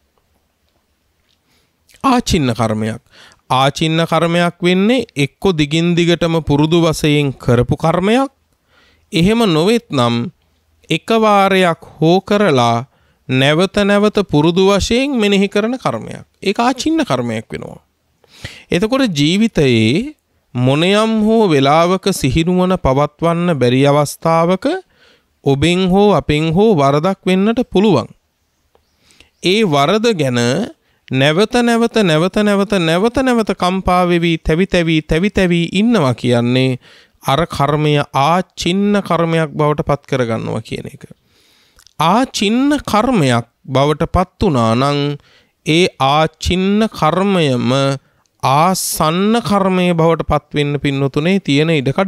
Speaker 1: ආචින්න කර්මයක්. ආචින්න කර්මයක් වෙන්නේ එක්ක දිගින් දිගටම පුරුදු වශයෙන් කරපු කර්මයක්. එහෙම නොවෙත් නම් එක වාරයක් හෝ කරලා නැවත නැවත පුරුදු වශයෙන් මෙනෙහි කරන කර්මයක්. ඒක ආචින්න කර්මයක් වෙනවා. එතකොට ජීවිතයේ මොනියම් හෝ වෙලාවක සිහිනුවන පවත්වන්න බැරි අවස්ථාවක ඔබෙන් හෝ අපෙන් හෝ වරදක් වෙන්නට පුළුවන්. ඒ වරද ගැන නැවත නැවත කම්පා වෙවි තැවි ඉන්නවා කියන්නේ අර කර්මය ආචින්න කර්මයක් බවට පත් කරගන්නවා කියන එක. ආචින්න කර්මයක් බවට පත් වුණා නම් ඒ ආචින්න කර්මයම ආසන්න කර්මයේ බවට පත් වෙන්න පින්නතුනේ තියෙන ඉඩකඩ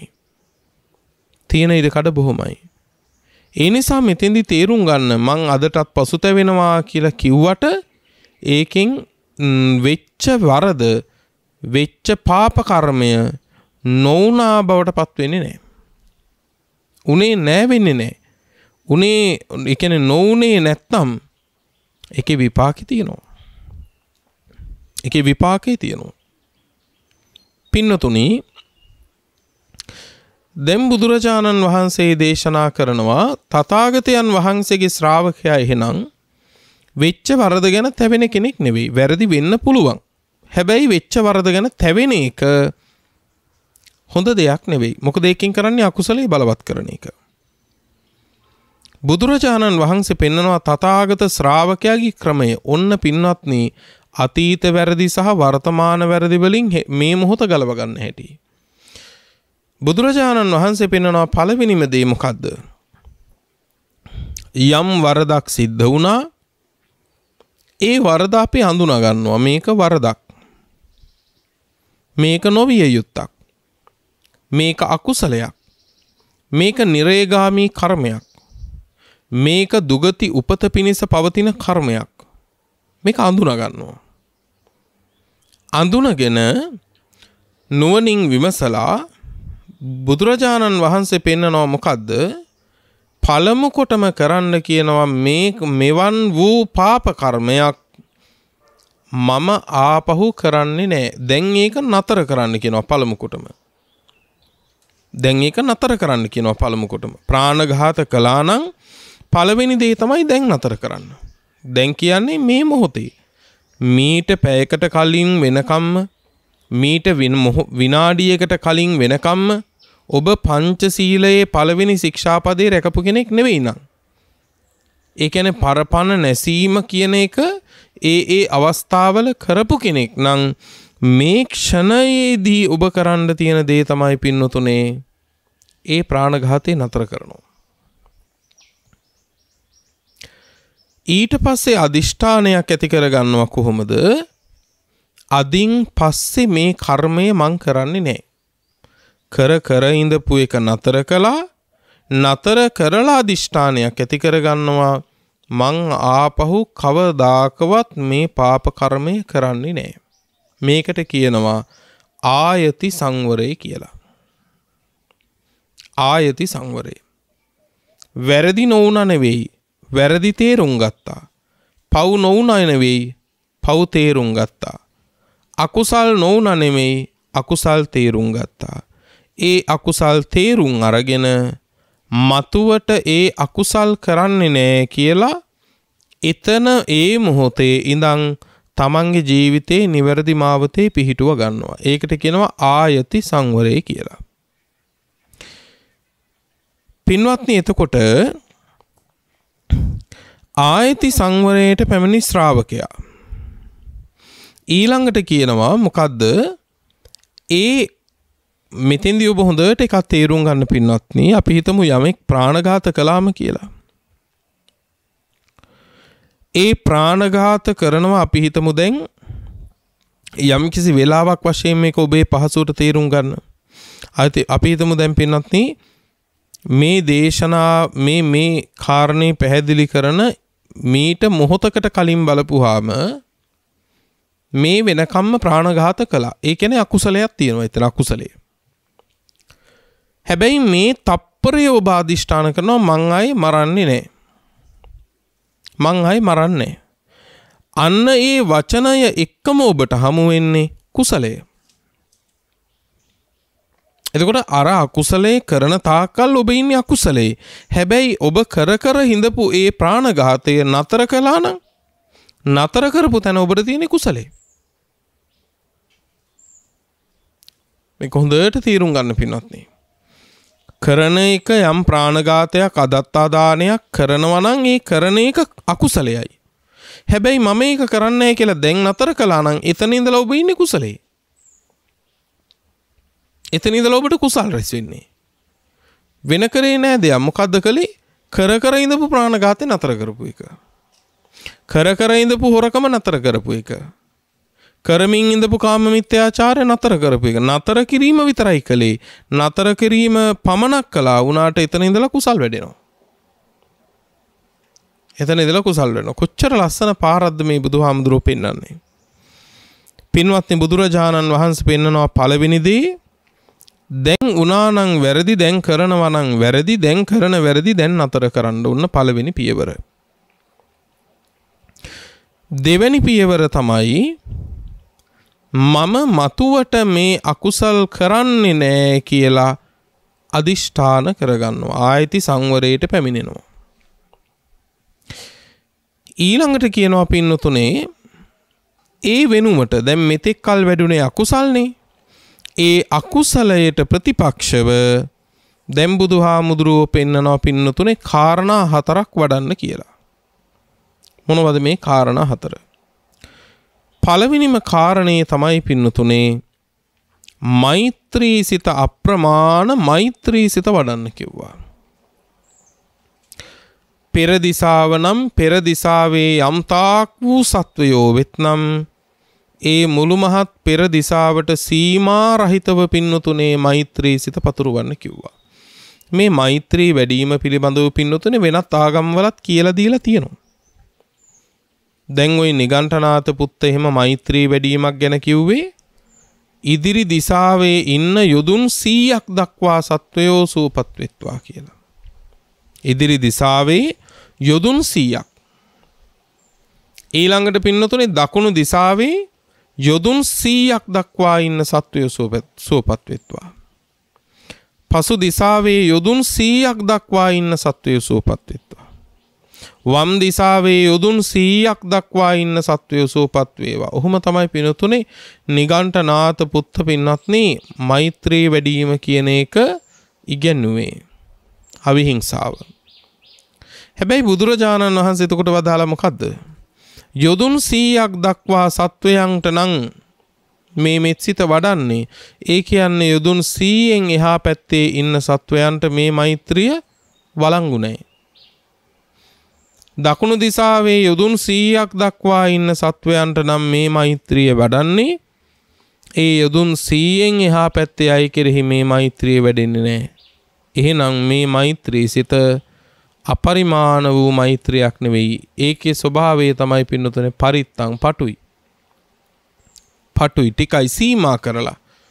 Speaker 1: බොහොමයි. ඒ නිසා මෙතෙන්දි තේරුම් ගන්න මං අදටත් පසුතැවෙනවා කියලා කිව්වට ඒකෙන් වෙච්ච වරද වෙච්ච පාප කර්මය නොඋනා බවට පත් වෙන්නේ නැහැ. උනේ නැහැ වෙන්නේ නැහැ. උනේ ඒ කියන්නේ නොඋනේ නැත්තම් ඒකේ විපාකේ තියෙනවා. පින්නතුනි දැන් බුදුරජාණන් වහන්සේ දේශනා කරනවා තථාගතයන් වහන්සේගේ ශ්‍රාවකයා එහෙනම් වෙච්ච වරද ගැන තැවෙන කෙනෙක් නෙවෙයි. වැරදි වෙන්න පුළුවන්. හැබැයි වෙච්ච වරද ගැන තැවෙන එක හොඳ දෙයක් නෙවෙයි. මොකද ඒකෙන් කරන්නේ අකුසලයේ බලවත් කරන එක. බුදුරජාණන් වහන්සේ පෙන්නනවා තථාගත ශ්‍රාවකයාගේ ක්‍රමය. ඔන්න පින්වත්නි අතීත වැරදි සහ වර්තමාන වැරදි වලින් මේ මොහොත ගලව ගන්න හැටි. බුදුරජාණන් වහන්සේ පෙන්නනවා පළවෙනිම දේ මොකද්ද? යම් වරදක් සිද්ධ වුණා ඒ වරද අපි හඳුනා ගන්නවා. මේක වරදක්. මේක නොවිය යුත්තක්. මේක අකුසලයක්. මේක නිරේගාමී කර්මයක්. මේක දුගති උපත පිණිස පවතින කර්මයක්. මේක අඳුනා ගන්නවා. අඳුනගෙන නුවණින් විමසලා බුදුරජාණන් වහන්සේ පෙන්නනවා මොකද්ද? පළමු කොටම කරන්න කියනවා මෙවන් වූ පාප කර්මයක් මම ආපහු කරන්නේ නැහැ. දැන් ඒක නතර කරන්න කියනවා පළමු කොටම. ප්‍රාණඝාත කළා නම් පළවෙනි දේ තමයි දැන් නතර කරන්න. දැන් කියන්නේ මේ මොහොතේ මීට පැයකට කලින් වෙනකම්ම මීට විනාඩියකට කලින් වෙනකම්ම ඔබ පංචශීලයේ පළවෙනි ශික්ෂාපදේ රැකපු කෙනෙක් නෙවෙයි නං. ඒ කියන්නේ පරපණ නැසීම කියන එක ඒ අවස්ථාවල කරපු කෙනෙක් නම් මේ ක්ෂණයේදී ඔබ කරන්න තියෙන දේ තමයි පින්නතුනේ ඒ ප්‍රාණඝාතේ නතර කරනවා. ඊට පස්සේ අදිෂ්ඨානයක් ඇති කරගන්නවා කොහොමද? අදින් පස්සේ මේ කර්මය මං කරන්නේ නැහැ. කර ඉඳපු එක නතර කරලා අදිෂ්ඨානයක් ඇති කරගන්නවා මං ආපහු කවදාකවත් මේ පාප කර්මය කරන්නේ නැහැ. මේකට කියනවා ආයති සංවරය කියලා. ආයති සංවරය. වැරදි නොවුනා නෙවෙයි වැරදි තේරුම් ගත්තා. පව් නොවුනා නෙවෙයි පව් තේරුම් ගත්තා. අකුසල් නොවුනා නෙවෙයි අකුසල් තේරුම් ගත්තා. ඒ අකුසල් තේරුම් අරගෙන මතුවට ඒ අකුසල් කරන්නේ නැහැ කියලා එතන ඒ මොහොතේ ඉඳන් තමන්ගේ ජීවිතේ නිවැරදි මාවතේ පිහිටුව ගන්නවා. ඒකට කියනවා ආයති සංවරය කියලා. පින්වත්නි එතකොට ආයති සංවරයට පැමිණි ශ්‍රාවකයා ඊළඟට කියනවා මොකද්ද? ඒ මෙතෙන්දී ඔබ හොඳට එකක් තේරුම් ගන්න පින්වත්නි. අපි හිතමු යමෙක් ප්‍රාණඝාත කළාම කියලා. ඒ ප්‍රාණඝාත කරනවා අපි හිතමු දැන් යම් කිසි වෙලාවක් වශයෙන් මේක ඔබේ පහසුවට තේරුම් ගන්න. අපි හිතමු දැන් පින්වත්නි මේ දේශනා මේ කාරණේ පැහැදිලි කරන මීට මොහොතකට කලින් බලපුවාම මේ වෙනකම්ම ප්‍රාණඝාත කළා. ඒ කියන්නේ අකුසලයක් තියෙනවා. එතන අකුසලය. හැබැයි මේ තප්පරය ඔබ අදිෂ්ඨාන කරනවා මං ආයේ මරන්නේ. අන්න ඒ වචනය එක්කම ඔබට හමු වෙන්නේ කුසලය. එතකොට අර අකුසලයේ කරන තාක්කල් ඔබ ඉන්නේ අකුසලයේ. හැබැයි ඔබ කර කර හිඳපු ඒ ප්‍රාණඝාතය නතර කළා නම් නතර කරපු තැන ඔබට තියෙන කුසලයේ. මේක හොඳට තීරුම් ගන්න පින්වත්නි. කරන එක යම් ප්‍රාණඝාතයක් අදත්තා දානයක් කරනවා නම් ඒ කරන එක අකුසලයයි. හැබැයි මම මේක කරන්නේ නැහැ කියලා දැන් නතර කළා නම් එතන ඉඳලා ඔබ ඉන්නේ කුසලයේ. එතන ඉඳලා ඔබට කුසල් රැස් වෙන්නේ. වෙන කරේ නෑ දෙයක්. මොකද්ද කළේ? කර කර ඉඳපු ප්‍රාණඝාතේ නතර කරපු එක. කර කර ඉඳපු හොරකම නතර කරපු එක. කරමින් ඉඳපු කාම මිත්‍යාචාරය නතර කරපු එක. නතර කිරීම විතරයි කළේ. නතර කිරීම පමණක් කළා වුණාට එතන ඉඳලා කුසල් වැඩෙනවා. එතන ඉඳලා කුසල් වෙනවා. කොච්චර ලස්සන පාරක්ද මේ බුදුහාමුදුරුවෝ පෙන්වන්නේ. පින්වත්නි බුදුරජාණන් වහන්සේ පෙන්වනවා පළවෙනි දේ දැන් උනා නම් වැරදි දැන් කරනවා නම් වැරදි දැන් කරන වැරදි දැන් නතර කරන්න උන්න පළවෙනි පියවර. දෙවෙනි පියවර තමයි මම මතුවට මේ අකුසල් කරන්නේ නෑ කියලා අදිෂ්ඨාන කරගන්නවා. ආයති සංවරයට පැමිණෙනවා. ඊළඟට කියනවා පින්නතුනේ ඒ වෙනුවට දැන් මෙතෙක් කල් වැඩුණේ අකුසල්නේ. ඒ අකුසලයට ප්‍රතිපක්ෂව දැන් බුදුහාමුදුරුවෝ පෙන්නනවා පින්නතුනේ කාරණා 4ක් වඩන්න කියලා. මොනවද මේ කාරණා 4? පළවෙනිම කාරණේ තමයි පින්නතුනේ මෛත්‍රී සිත අප්‍රමාණ මෛත්‍රී සිත වඩන්න කිව්වා. පෙර දිසාව නම් පෙර දිසාවේ යම්තාක් වූ සත්වයෝ වෙත්නම් ඒ මුළු මහත් පෙර දිසාවට සීමා රහිතව පින්නතුනේ මෛත්‍රී සිත පතුරවන්න කිව්වා. මේ මෛත්‍රී වැඩිම පිළිබඳව පින්නතුනේ වෙනත් ආගම්වලත් කියලා දීලා තියෙනවා. දැන් ওই නිගණ්ඨනාත පුත්ත එහෙම මෛත්‍රී වැඩිමක් ගැන කිව්වේ ඉදිරි දිසාවේ ඉන්න යොදුන් 100ක් දක්වා සත්වයෝ සූපත් වෙත්වා කියලා. ඉදිරි දිසාවේ යොදුන් 100ක්. ඊළඟට පින්නතුනේ දකුණු දිසාවේ යොදුන් 100ක් දක්වා ඉන්න සත්වයෝ සූපත් වෙත්වා. පසු දිසාවේ යොදුන් 100ක් දක්වා ඉන්න සත්වයෝ සූපත් වෙත්වා. වම් දිසාවේ යොදුන් 100ක් දක්වා ඉන්න සත්වයෝ සූපත් වේවා. ඔහොම තමයි පින්නතුනේ නිගණ්ඨනාත පුත්ත පින්වත්නි මෛත්‍රී වැඩිම කියන එක ඉගෙනුවේ. අවිහිංසාව. හැබැයි බුදුරජාණන් වහන්සේ එතකොට වදාලා මොකද්ද? යොදුන් 100ක් දක්වා සත්වයන්ට නම් මේ මෙත්සිත වඩන්නේ. ඒ කියන්නේ යොදුන් 100න් එහා පැත්තේ ඉන්න සත්වයන්ට මේ මෛත්‍රිය වළංගු නැහැ. දකුණු දිසාවේ යොදුන් 100ක් දක්වා ඉන්න සත්වයන්ට නම් මේ මෛත්‍රිය වඩන්නේ. ඒ යොදුන් 100න් එහා පැත්තේ අය කෙරෙහි මේ මෛත්‍රිය වැඩෙන්නේ නැහැ. එහෙනම් මේ මෛත්‍රී සිත අපරිමාණ වූ මෛත්‍රියක් නෙවෙයි. ඒකේ ස්වභාවය තමයි පින්නතුනේ පරිත්තං පටුයි. පටුයි ටිකයි සීමා කරලා.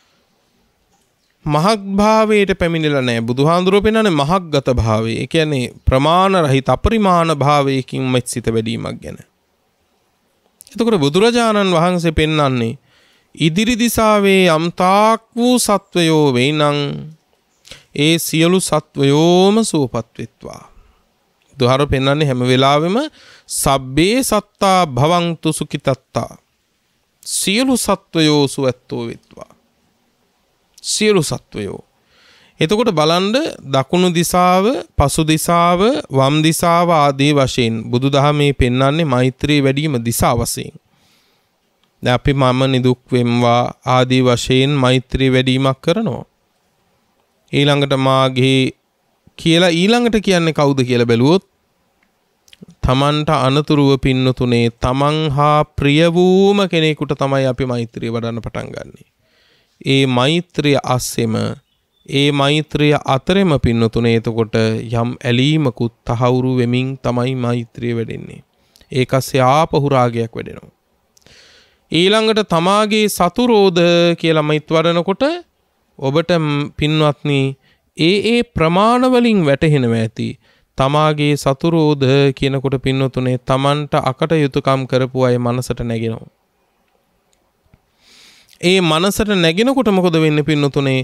Speaker 1: මහත් භාවයට පැමිණෙලා නැහැ. බුදුහාඳුරෝ පෙන්නන්නේ මහග්ගත භාවය. ඒ කියන්නේ ප්‍රමාණ රහිත අපරිමාණ භාවයකින් මෙත්සිත වැඩිමක් ගැන. එතකොට බුදුරජාණන් වහන්සේ පෙන්වන්නේ ඉදිරි දිසාවේ යම්තාක් වූ සත්වයෝ වෙයිනම් ඒ සියලු සත්වයෝම සූපත් වෙත්වා. දුහාර පෙන්වන්නේ හැම වෙලාවෙම සබ්බේ සත්තා භවන්තු සුඛිතත්තා. සියලු සත්වයෝ සුවැත්තෝ වෙත්වා. සියලු සත්වයෝ. එතකොට බලන්න දකුණු දිසාව, පසු දිසාව, වම් දිසාව ආදී වශයෙන් බුදුදහමේ පෙන්වන්නේ මෛත්‍රී වැඩිම දිසා වශයෙන්. දැන් අපි මම නිදුක් වෙම්වා ආදී වශයෙන් මෛත්‍රී වැඩිමක් කරනවා. ඊළඟට මාගේ කියලා ඊළඟට කියන්නේ කවුද කියලා බැලුවොත් තමන්ට අනතුරුව පින්නතුනේ තමන් හා ප්‍රිය වූම කෙනෙකුට තමයි අපි මෛත්‍රිය වඩන්න පටන් ගන්නෙ. ඒ මෛත්‍රිය අස්සෙම ඒ මෛත්‍රිය අතරෙම පින්නතුනේ එතකොට යම් ඇලීමකුත් තහවුරු වෙමින් තමයි මෛත්‍රිය වැඩෙන්නේ. ඒකස්සේ ආපහු රාගයක් වැඩෙනවා. ඊළඟට තමාගේ සතුරෝද කියලා මෛත් වඩනකොට ඔබට පින්වත්නි ඒ ප්‍රමාණ වලින් වැටහෙනවා ඇති. තමාගේ සතුරෝද කියනකොට පින්නතුනේ තමන්ට අකටයුතුකම් කරපු අය මනසට නැගෙනවා. ඒ මනසට නැගෙනකොට මොකද වෙන්නේ පින්නතුනේ?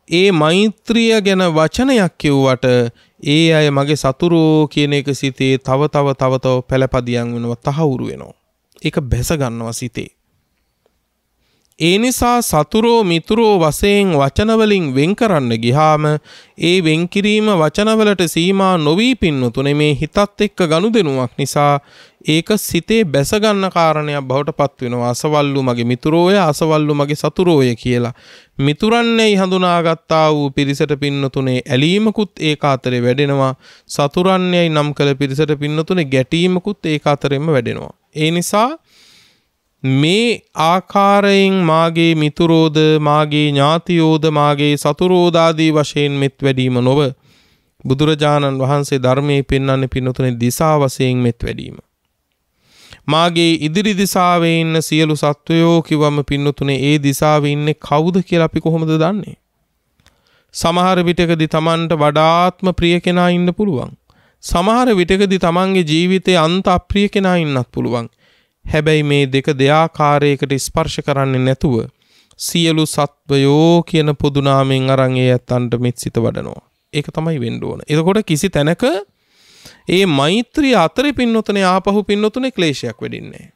Speaker 1: ඒ මෛත්‍රිය ගැන වචනයක් කිව්වට ඒ අය මගේ සතුරෝ කියන එක සිතේ තව පළපදියම් වෙනවා, තහවුරු වෙනවා. ඒක බැස ගන්නවා සිතේ. ඒ නිසා සතුරෝ මිතුරෝ වශයෙන් වචන වලින් වෙන් කරන්න ගියාම ඒ වෙන් කිරීම වචන වලට සීමා නොවි පින්නතුනේ මේ හිතත් එක්ක ගනුදෙනුවක් නිසා ඒක සිතේ බැස ගන්න කාරණයක් බවට පත් වෙනවා. අසවල්ලු මගේ මිතුරෝය, අසවල්ලු මගේ සතුරෝය කියලා. මිතුරන්නේ හඳුනාගත්තා වූ පිරිසට පින්නතුනේ ඇලීමකුත් ඒක අතරේ වැඩෙනවා. සතුරන්නේ නම් කළ පිරිසට පින්නතුනේ ගැටීමකුත් ඒක අතරෙම වැඩෙනවා. ඒ නිසා මේ ආකාරයෙන් මාගේ මිතුරෝද, මාගේ ඥාතියෝද, මාගේ සතුරෝද ආදී වශයෙන් මෙත් වැඩීම නොව බුදුරජාණන් වහන්සේ ධර්මයේ පෙන්වන්නේ පින්නතුනේ දිසා වශයෙන් මෙත් වැඩීම. මාගේ ඉදිරි දිසාවේ ඉන්න සියලු සත්වයෝ කිව්වම පින්නතුනේ ඒ දිසාවේ ඉන්නේ කවුද කියලා අපි කොහොමද දන්නේ? සමහර විටකදී Tamanට වඩාත්ම ප්‍රිය කෙනා ඉන්න පුළුවන්. සමහර විටකදී Tamanගේ ජීවිතයේ අන්ත අප්‍රිය කෙනා ඉන්නත් පුළුවන්. හැබැයි මේ දෙක දෙආකාරයකට ස්පර්ශ කරන්නේ නැතුව සියලු සත්වයෝ කියන පොදු නාමයෙන් අරන් ඒ ඇත්තන්ට මෙත්සිත වඩනවා. ඒක තමයි වෙන්න ඕන. එතකොට කිසි තැනක ඒ මෛත්‍රිය අතරේ පින්නතුනේ ආපහු පින්නතුනේ ක්ලේශයක් වෙදින්නේ නැහැ.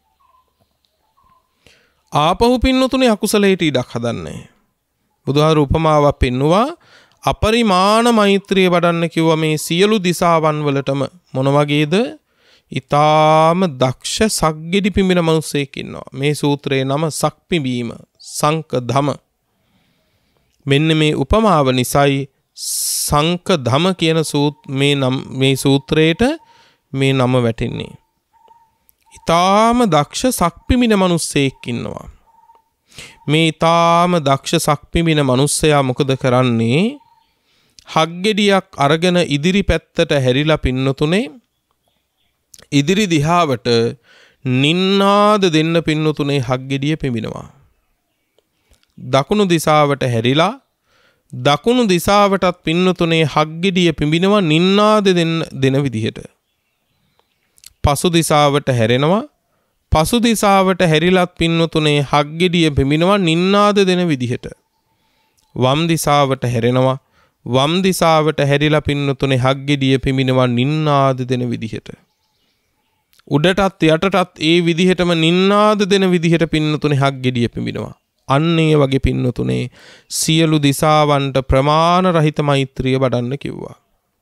Speaker 1: ආපහු පින්නතුනේ අකුසලයට ඉඩක් හදන්නේ. බුදුහාර උපමාවක් පෙන්නවා අපරිමාණ මෛත්‍රිය වඩන්න කිව්වා මේ සියලු දිසාවන් වලටම මොන වගේද? ඊටාම දක්ෂ සක්ගෙඩි පිඹින මිනිසෙක් ඉන්නවා. මේ සූත්‍රයේ නම සක්පිඹීම, සංකධම. මෙන්න මේ උපමාව නිසායි සංකධම කියන මේ සූත්‍රයට මේ නම වැටෙන්නේ. ඊටාම දක්ෂ සක්පිඹින මිනිසෙක් ඉන්නවා. මේ ඊටාම දක්ෂ සක්පිඹින මිනිසයා මොකද කරන්නේ? හක්ගෙඩියක් අරගෙන ඉදිරි පැත්තට හැරිලා පින්නතුනේ ඉදිරි දිහාවට නින්නාද දෙන්න පින්නතුනේ හක්ගෙඩිය පිඹිනවා. දකුණු දිසාවට හැරිලා දකුණු දිසාවටත් පින්නතුනේ හක්ගෙඩිය පිඹිනවා නින්නාද දෙන විදිහට. පසු දිසාවට හැරෙනවා. පසු දිසාවට හැරිලත් පින්නතුනේ හක්ගෙඩිය පිඹිනවා නින්නාද දෙන විදිහට. වම් දිසාවට හැරෙනවා. වම් දිසාවට හැරිලා පින්නතුනේ හක්ගෙඩිය පිඹිනවා නින්නාද දෙන විදිහට. උඩටත් යටටත් ඒ විදිහටම නින්නාද දෙන විදිහට පින්නතුනේ හක්ගෙඩිය පිඹිනවා. අන්න ඒ වගේ පින්නතුනේ සියලු දිසාවන්ට ප්‍රමාණ රහිත මෛත්‍රිය වඩන්න කිව්වා.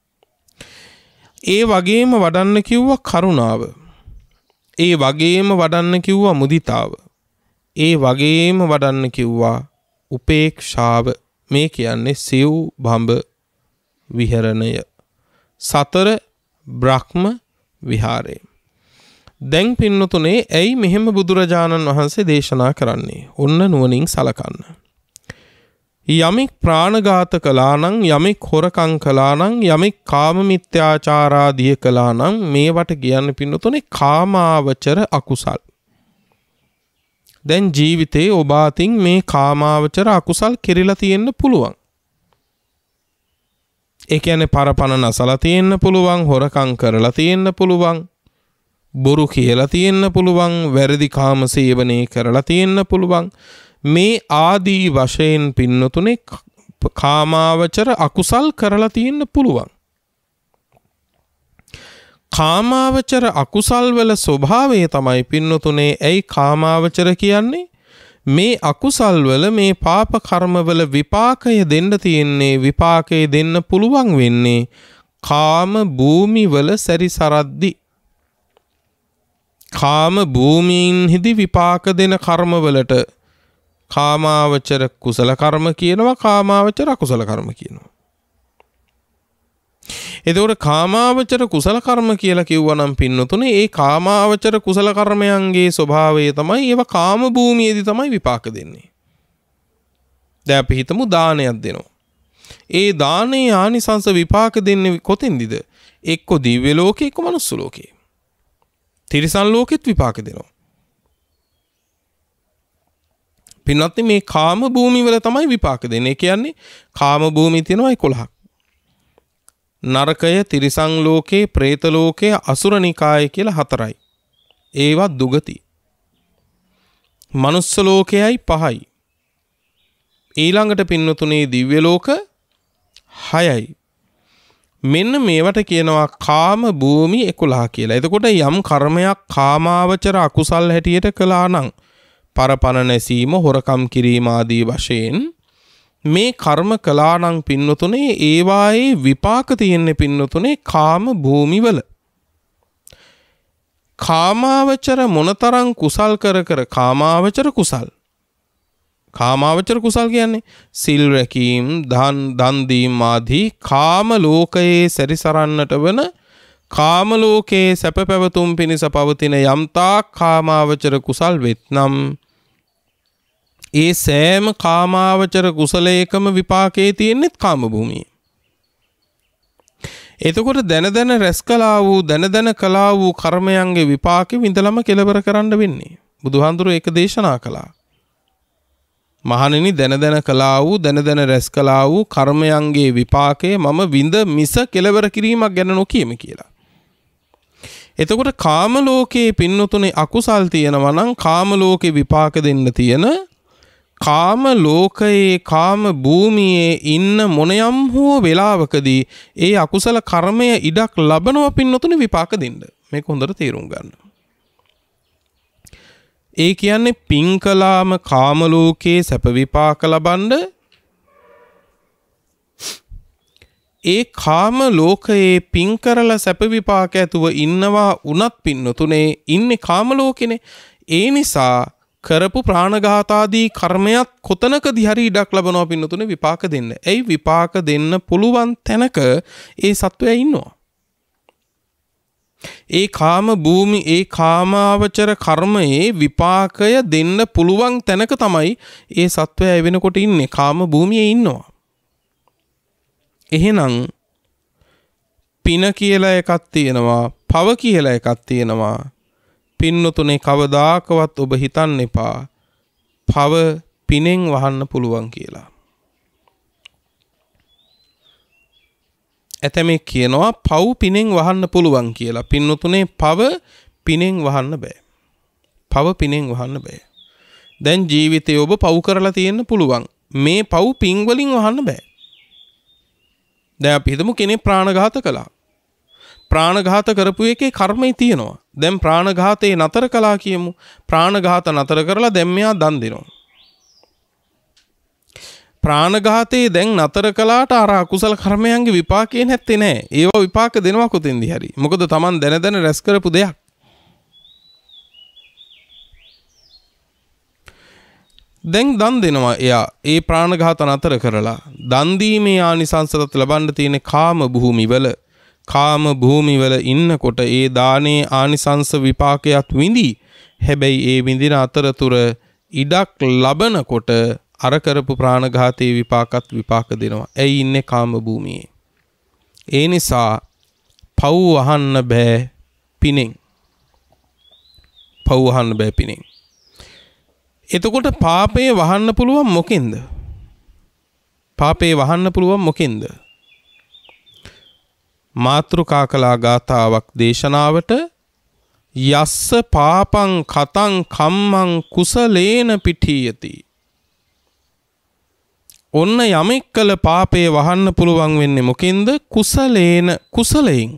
Speaker 1: ඒ වගේම වඩන්න කිව්වා කරුණාව. ඒ වගේම වඩන්න කිව්වා මුදිතාව. ඒ වගේම වඩන්න කිව්වා උපේක්ෂාව. මේ කියන්නේ සිව් බඹ විහරණය. සතර බ්‍රහ්ම විහාරය. දැන් පින්නතුනේ ඇයි මෙහෙම බුදුරජාණන් වහන්සේ දේශනා කරන්නේ? ඔන්න නුවණින් සලකන්න. යමෙක් ප්‍රාණඝාත කළා නම්, යමෙක් හොරකම් කළා නම්, යමෙක් කාම මිත්‍යාචාරාදිය කළා නම් මේවට කියන්නේ පින්නතුනේ කාමාවචර අකුසල්. දැන් ජීවිතේ ඔබ අතින් මේ කාමාවචර අකුසල් කෙරිලා තියෙන්න පුළුවන්. ඒ කියන්නේ පරපණ නසලා තියෙන්න පුළුවන්, හොරකම් කරලා තියෙන්න පුළුවන්, බොරු කියලා තියෙන්න පුළුවන්, වැරදි කාම සේවනයේ කරලා තියෙන්න පුළුවන්. මේ ආදී වශයෙන් පින්නතුනේ කාමාවචර අකුසල් කරලා තියෙන්න පුළුවන්. කාමාවචර අකුසල් වල ස්වභාවය තමයි පින්නතුනේ ඇයි කාමාවචර කියන්නේ? මේ අකුසල් වල මේ පාප කර්ම වල විපාකය දෙන්න තියෙන්නේ, විපාකය දෙන්න පුළුවන් වෙන්නේ කාම භූමි වල සැරිසරද්දි. කාම භූමීන්හිදී විපාක දෙන කර්ම වලට කාමාවචර කුසල කර්ම කියනවා, කාමාවචර අකුසල කර්ම කියනවා. එතකොට කාමාවචර කුසල කර්ම කියලා කිව්වනම් පින්නතුනේ ඒ කාමාවචර කුසල කර්මයන්ගේ ස්වභාවය තමයි ඒවා කාම භූමියේදී තමයි විපාක දෙන්නේ. දැන් අපි හිතමු දානයක් දෙනවා. ඒ දානේ ආනිසංස විපාක දෙන්නේ කොතෙන්ද? එක්ක දිව්‍ය ලෝකේ, එක්ක මනුස්ස ලෝකේ. තිරිසන් ලෝකෙත් විපාක දෙනවා. පින්වත්නි මේ කාම භූමි වල තමයි විපාක දෙන්නේ. ඒ කියන්නේ කාම භූමි තියෙනවා 11ක්. නරකය, තිරිසන් ලෝකේ, പ്രേත ලෝකේ, අසුර නිකාය කියලා 4යි. ඒවා දුගති. මනුස්ස ලෝකයයි 5යි. ඊළඟට පින්නතුනේ දිව්‍ය ලෝක 6යි. මෙන්න මේවට කියනවා කාම භූමි 11 කියලා. එතකොට යම් කර්මයක් කාමාවචර අකුසල් හැටියට කළා නම් පරපණ නැසීම, හොරකම් කිරීම ආදී වශයෙන් මේ කර්ම කළා නම් පින්නතුනේ ඒවායේ විපාක තියෙන්නේ පින්නතුනේ කාම භූමිවල. කාමාවචර මොනතරම් කුසල් කර කාමාවචර කුසල් කියන්නේ සිල් රැකීම්, දන් දීම ආදී කාම ලෝකයේ සැරිසරන්නට වන කාම ලෝකයේ සැප පැවතුම් පිණිස පවතින යම්තා කාමාවචර කුසල් වෙත්නම් ඒ සෑම කාමාවචර කුසලයකම විපාකයේ තියෙන්නේ කාම භූමියේ. එතකොට දැන රැස් කළා වූ දැන කළා වූ කර්මයන්ගේ විපාකෙ විඳලම කෙලවර කරන්න වෙන්නේ. බුදුහාඳුරෝ ඒක දේශනා කළා. මහණෙනි දැන කළා වූ දැන රැස් කළා වූ කර්මයන්ගේ විපාකය මම විඳ මිස කෙලවර කිරීමක් ගැන නොකියමි කියලා. එතකොට කාම ලෝකයේ පින්නතුනේ අකුසල් තියෙනවා නම් කාම ලෝකේ විපාක දෙන්න තියෙන කාම ලෝකයේ කාම භූමියේ ඉන්න මොනියම් හෝ වෙලාවකදී ඒ අකුසල කර්මය ඉඩක් ලබනවා පින්නතුනේ විපාක දෙන්න. මේක හොඳට තේරුම් ගන්න. ඒ කියන්නේ පින් කළාම කාම ලෝකයේ සැප විපාක ලබන්න ඒ කාම ලෝකයේ පින් කරලා සැප විපාක ඇතුව ඉන්නවා උනත් පින්නතුනේ ඉන්නේ කාම ලෝකෙනේ. ඒ නිසා කරපු ප්‍රාණඝාත ආදී කර්මයක් කොතනකදී හරි ඉඩක් ලබනවා පින්නතුනේ විපාක දෙන්න. එයි විපාක දෙන්න පුළුවන් තැනක ඒ සත්වයා ඉන්නවා. ඒ කාම භූමි ඒ කාමාවචර කර්මයේ විපාකය දෙන්න පුළුවන් තැනක තමයි ඒ සත්වයා වෙනකොට ඉන්නේ. කාම භූමියේ ඉන්නවා. එහෙනම් පින කියලා එකක් තියෙනවා, පව කියලා එකක් තියෙනවා. පින්නතුනේ කවදාකවත් ඔබ හිතන්න එපා පව පිනෙන් වහන්න පුළුවන් කියලා. ඇතමෙක් කියනවා පව් පිනෙන් වහන්න පුළුවන් කියලා. පින්නතුනේ පව පිනෙන් වහන්න බෑ. පව පිනෙන් වහන්න බෑ. දැන් ජීවිතේ ඔබ පව් කරලා තියෙන්න පුළුවන්. මේ පව් පින් වලින් වහන්න බෑ. දැන් අපි හිතමු කෙනෙක් ප්‍රාණඝාත කළා. ප්‍රාණඝාත කරපු එකේ කර්මය තියෙනවා. දැන් ප්‍රාණඝාතේ නතර කළා කියමු. ප්‍රාණඝාත නතර කරලා දැන් මෙයා දන් දෙනවා. ප්‍රාණඝාතේ දැන් නතර කළාට අර අකුසල කර්මයන්ගේ විපාකේ නැත්තේ නෑ. ඒවා විපාක දෙනවා කොතෙන්ද හරි. මොකද Taman දැන රැස් කරපු දෙයක්. දැන් දන් දෙනවා එයා. ඒ ප්‍රාණඝාත නතර කරලා දන් දීමේ ආනිසංසත් ලබන්න තියෙන කාම භූමිවල ඉන්නකොට ඒ දානේ ආනිසංස විපාකයක් විඳි. හැබැයි ඒ විඳින අතරතුර ඉඩක් ලබනකොට අර කරපු ප්‍රාණඝාතයේ විපාක දෙනවා. ඇයි ඉන්නේ කාම භූමියේ. ඒ නිසා පව් වහන්න බෑ පිනෙන්. පව් වහන්න බෑ පිනෙන්. එතකොට පාපේ වහන්න පුළුවන් මොකෙන්ද? පාපේ වහන්න පුළුවන් මොකෙන්ද? මාතෘකා කළා ගාථාවක් දේශනාවට යස්ස පාපං කතං කම්මං කුසලේන පිඨියති. ඔන්න යමෙක් කළ පාපේ වහන්න පුළුවන් වෙන්නේ මොකෙන්ද? කුසලයෙන්.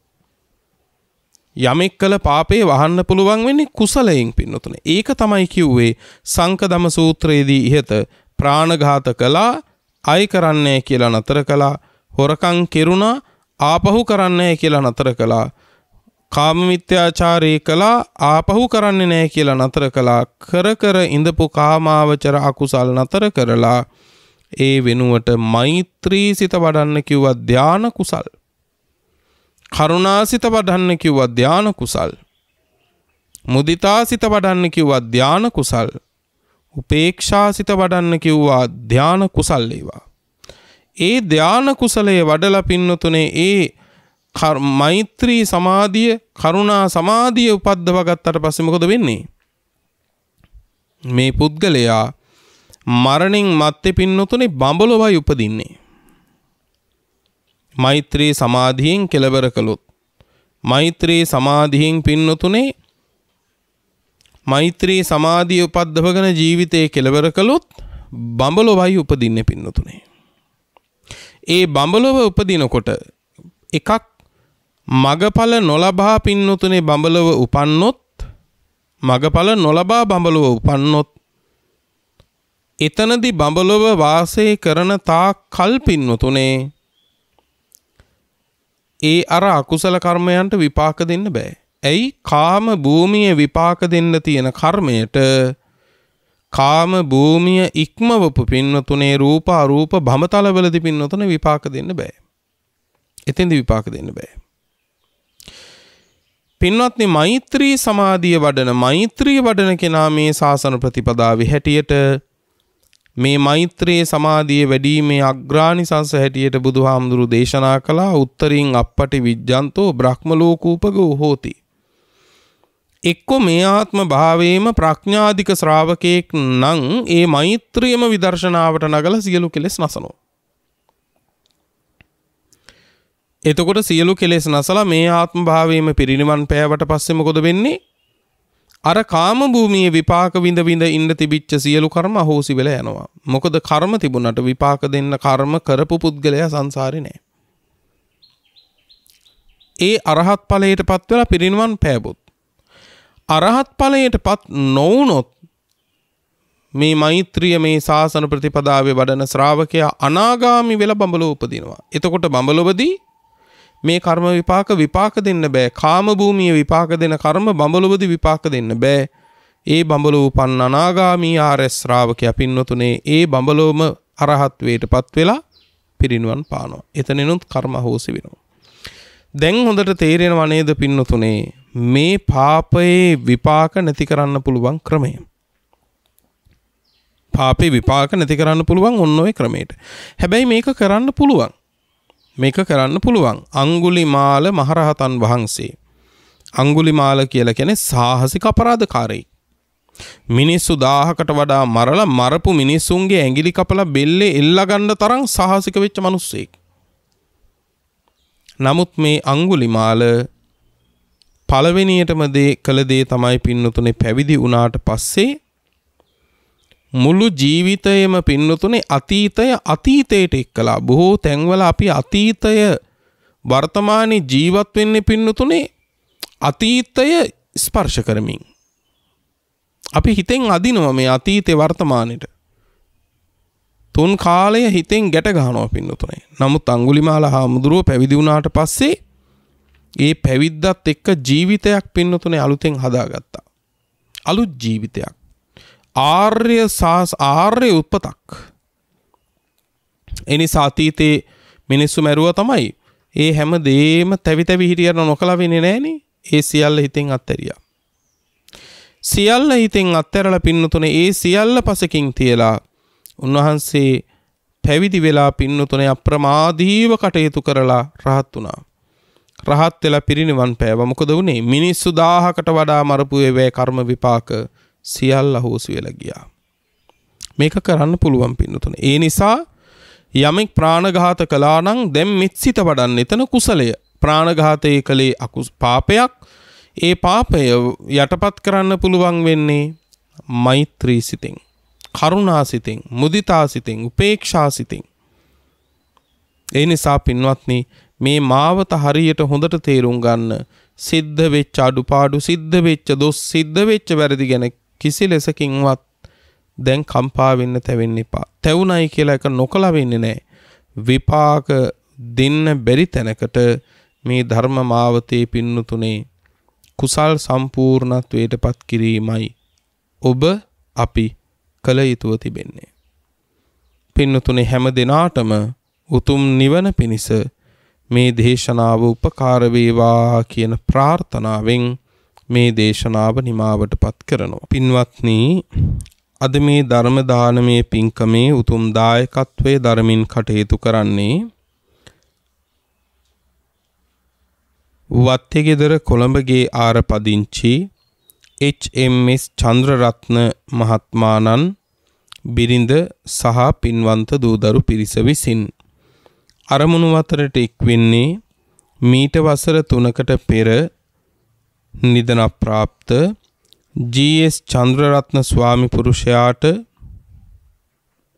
Speaker 1: යමෙක් කළ පාපේ වහන්න පුළුවන් වෙන්නේ කුසලයෙන් පින්නතුනේ. ඒක තමයි කිව්වේ සංකදම සූත්‍රයේදී ඉහත ප්‍රාණඝාත කළා අය කරන්නේ කියලා නතර කළා. හොරකම් කෙරුණා ආපහු කරන්නේ කියලා නතර කළා. කාම මිත්‍යාචාරය කළා ආපහු කරන්නේ නැහැ කියලා නතර කළා. කර ඉඳපු කාමාවචර අකුසල් නතර කරලා ඒ වෙනුවට මෛත්‍රී සිත වඩන්න කිව්වා ධාන කුසල්. කරුණා සිත වඩන්න කිව්වා ධාන කුසල්. මුදිතා සිත වඩන්න කිව්වා ධාන කුසල්. උපේක්ෂා සිත වඩන්න කිව්වා ධාන කුසල් ඒවා. ඒ ධාන කුසලයේ වඩලා පින්නතුනේ ඒ මෛත්‍රී සමාධිය කරුණා සමාධිය උපද්දව ගත්තට පස්සේ මොකද වෙන්නේ? මේ පුද්ගලයා මරණින් මත්තේ පින්නතුනේ බඹලොවයි උපදින්නේ. මෛත්‍රී සමාධියෙන් කෙලවර කළොත් මෛත්‍රී සමාධියෙන් පින්නතුනේ මෛත්‍රී සමාධිය උපද්දවගෙන ජීවිතේ කෙලවර කළොත් බඹලොවයි උපදින්නේ පින්නතුනේ. ඒ බඹලොව උපදිනකොට එකක් මගඵල නොලබා පින්නතුනේ බඹලොව උපන්නොත් මගඵල නොලබා බඹලොව උපන්නොත් එතනදී බඹලොව වාසය කරන තා කල් පින්නතුනේ ඒ අර අකුසල කර්මයන්ට විපාක දෙන්න බෑ. ඇයි? කාම භූමිය විපාක දෙන්න තියෙන කර්මයට කාම භූමිය ඉක්මවපු පින්නතුනේ රූප අරූප භමතලවලදී පින්නතුනේ විපාක දෙන්න බෑ. එතෙන්දී විපාක දෙන්න බෑ. පින්වත්නි, මෛත්‍රී සමාධිය වඩන මෛත්‍රී වඩන කෙනා මේ ශාසන ප්‍රතිපදාවේ හැටියට මේ මෛත්‍රී සමාධිය වැඩිීමේ අග්‍රානිසංස හැටියට බුදුහාමුදුරු දේශනා කළා උත්තරින් අප්පටි විජ්ජන්තෝ බ්‍රහ්ම ලෝකූපගෝ හෝති. එක්ක මේ ආත්ම භාවයේම ප්‍රඥාධික ශ්‍රාවකයෙක් නම් ඒ මෛත්‍රියම විදර්ශනාවට නගලා සියලු කෙලෙස් නසනවා. එතකොට සියලු කෙලෙස් නසලා මේ ආත්ම භාවයේම පිරිනිවන් පෑවට පස්සේ මොකද වෙන්නේ? අර කාම භූමියේ විපාක විඳ විඳ ඉන්න තිබිච්ච සියලු කර්ම අහෝසි වෙලා යනවා. මොකද කර්ම තිබුණාට විපාක දෙන්න කර්ම කරපු පුද්ගලයා සංසාරේ නැහැ. ඒ අරහත් ඵලයටපත් වෙලා පිරිනිවන් පෑවොත් අරහත් ඵලයටපත් නොවුනොත් මේ මෛත්‍රිය මේ ශාසන ප්‍රතිපදාවේ වඩන ශ්‍රාවකයා අනාගාමි වෙලා බඹලොව උපදිනවා. එතකොට බඹලොවදී මේ කර්ම විපාක දෙන්න බෑ. කාම භූමියේ විපාක දෙන කර්ම බඹලොවදී විපාක දෙන්න බෑ. ඒ බඹලොව උපන්න අනාගාමී ආර්ය ශ්‍රාවකයා පින්නතුනේ ඒ බඹලොවම අරහත් වේටපත් වෙලා පිරිනිවන් පානවා. එතනිනුත් කර්ම හොසි වෙනවා. දැන් හොඳට තේරෙනව නේද පින්නතුනේ මේ පාපයේ විපාක නැති කරන්න පුළුවන් ක්‍රමය. පාපේ විපාක නැති කරන්න පුළුවන් ඔන්න ඔය ක්‍රමයට. හැබැයි මේක කරන්න පුළුවන්. අඟුලිමාල මහරහතන් වහන්සේ. අඟුලිමාල කියලා කියන්නේ සාහසික අපරාධකාරයෙක්. මිනිස්සු 1000කට වඩා මරලා මරපු මිනිස්සුන්ගේ ඇඟිලි කපලා බෙල්ලේ එල්ල ගන්න තරම් සාහසික වෙච්ච මිනිස්සෙක්. නමුත් මේ අඟුලිමාල පළවෙනියටම කළ දේ තමයි පින්නතුනේ පැවිදි වුණාට පස්සේ මුළු ජීවිතයම පින්නතුනේ අතීතයට එක්කලා බොහෝ තැන්වල අපි අතීතය වර්තමානයේ ජීවත් වෙන්නේ පින්නතුනේ අතීතය ස්පර්ශ කරමින්. අපි හිතෙන් අදිනවා මේ අතීතේ වර්තමානෙට. තුන් කාලය හිතෙන් ගැට ගන්නවා පින්නතුනේ. නමුත් අඟුලිමාල හාමුදුරුවෝ පැවිදි වුණාට පස්සේ ඒ පැවිද්දත් එක්ක ජීවිතයක් පින්නතුනේ අලුතෙන් හදාගත්තා. අලුත් ජීවිතයක්. ආර්ය උත්පතක්. එනිසා අතීතේ මිනිස්සු මැරුවා තමයි. ඒ හැම දෙයක්ම තැවි හිටියට නොකලා වෙන්නේ නැහනේ. ඒ සියල්ල හිතෙන් අත්හැරියා. සියල්ල හිතෙන් අත්හැරලා පින්නතුනේ ඒ සියල්ල පසකින් තියලා උන්වහන්සේ පැවිදි වෙලා පින්නතුනේ අප්‍රමාදීව කටයුතු කරලා රහත් වුණා. රහත් වෙලා පිරිනිවන් පෑවා. මොකද වුනේ? මිනිස්සු 1000කට වඩා මරපු ඒ කර්ම විපාක සියල්ල හොසි වෙලා ගියා. මේක කරන්න පුළුවන් පින්නතුනේ. ඒ නිසා යමෙක් ප්‍රාණඝාත කළා නම් දැන් මෙත්සිත වඩන්න. එතන කුසලය. ප්‍රාණඝාතයේ කලේ පාපයක්. ඒ පාපය යටපත් කරන්න පුළුවන් වෙන්නේ මෛත්‍රී සිතෙන්, කරුණා සිතෙන්, මුදිතා සිතෙන්, උපේක්ෂා සිතෙන්. ඒ නිසා පින්වත්නි මේ මාවත හරියට හොඳට තේරුම් ගන්න. සිද්ධ වෙච්ච අඩුපාඩු, සිද්ධ වෙච්ච දොස්, සිද්ධ වෙච්ච වැරදි ගැන කිසි ලෙසකින්වත් දැන් කම්පා වෙන්න තැවෙන්න එපා. තැවුණයි කියලා එක නොකලා වෙන්නේ නැහැ. විපාක දෙන්න බැරි තැනකට මේ ධර්ම මාවතේ පින්නතුනේ කුසල් සම්පූර්ණත්වයටපත් කිරීමයි ඔබ අපි කළ යුතුව තිබෙන්නේ. පින්නතුනේ හැම දිනාටම උතුම් නිවන පිණිස මේ දේශනාව උපකාර වේවා කියන ප්‍රාර්ථනාවෙන් මේ දේශනාව නිමාවටපත් කරනවා. පින්වත්නි, අද මේ ධර්ම දානමේ පින්කමේ උතුම් දායකත්වයේ ධර්මින් කටයුතු කරන්නේ වත්තේගෙදර කොළඹගේ ආරපදිංචි HMS චන්ද්‍රරත්න මහත්මාණන් බිරිඳ සහ පින්වන්ත දූදරු පිරිස විසින් අරමුණු අතරට එක්වෙන්නේ මීට වසර 3කට පෙර නිදන ප්‍රාප්ත GS චන්ද්‍රරත්න ස්වාමි පුරුෂයාට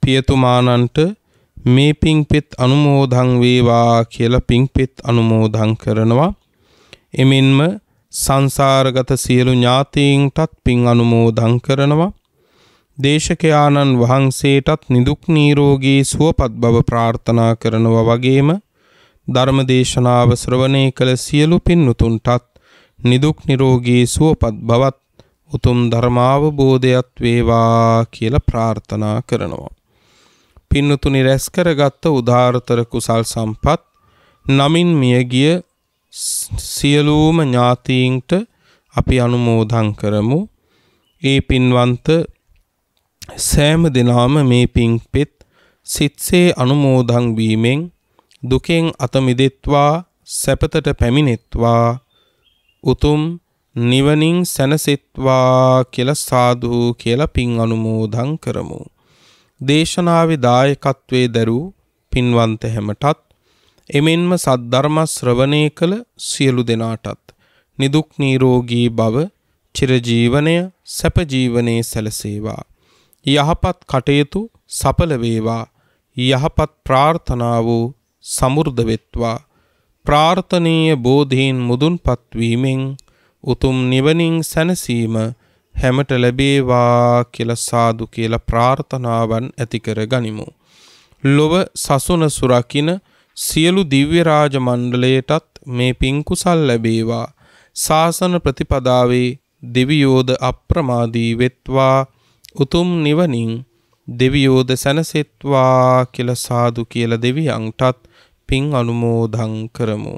Speaker 1: පියතුමානන්ට මේ පිංපෙත් අනුමෝදන් වේවා කියලා පිංපෙත් අනුමෝදන් කරනවා. එමෙන්ම සංසාරගත සියලු ඥාතීන්ටත් පින් අනුමෝදන් කරනවා. දේශකයාණන් වහන්සේටත් නිදුක් නිරෝගී සුවපත් බව ප්‍රාර්ථනා කරනවා. වගේම ධර්ම දේශනාව ශ්‍රවණය කළ සියලු පින්වතුන්ටත් නිදුක් නිරෝගී සුවපත් බවත් උතුම් ධර්මාවබෝධයත් වේවා කියලා ප්‍රාර්ථනා කරනවා. පින්වතුනි, රැස් කරගත් උදාාරතර කුසල් සම්පත් නමින් මියගිය සියලුම ඥාතීන්ට අපි අනුමෝදන් කරමු. ඒ පින්වන්ත සෑම දිනම මේ පින්පෙත් සිත්සේ අනුමෝදන් වීමෙන් දුකෙන් අත මිදෙත්වා, සැපතට පැමිණෙත්වා, උතුම් නිවනින් සැනසෙත්වා කියලා සාදු කියලා පින් අනුමෝදන් කරමු. දේශනාවේ දායකත්වයේ දරූ පින්වන්ත හැමටත් එමෙන්ම සද්ධර්ම ශ්‍රවණය කළ සියලු දෙනාටත් නිදුක් නිරෝගී භව, චිරජීවනය, සැප ජීවනයේ සැලසේවා. යහපත් කටයුතු සඵල වේවා. යහපත් ප්‍රාර්ථනාව සමෘද්ධ වෙත්වා. ප්‍රාර්ථනීය බෝධීන් මුදුන්පත් වීමෙන් උතුම් නිවනින් සැනසීම හැමට ලැබේවා කියලා සාදු කියලා ප්‍රාර්ථනාවන් ඇති කර ගනිමු. ලොව සසුන සුරකින්න සියලු දිව්‍ය රාජ මණ්ඩලයටත් මේ පින් කුසල් ලැබේවා. ශාසන ප්‍රතිපදාවේ දෙවියෝද අප්‍රමාදී වෙත්වා. උතුම් නිවනින් දෙවියෝද සැනසෙත්වා කියලා සාදු කියලා දෙවියන්ටත් පින් අනුමෝදන් කරමු.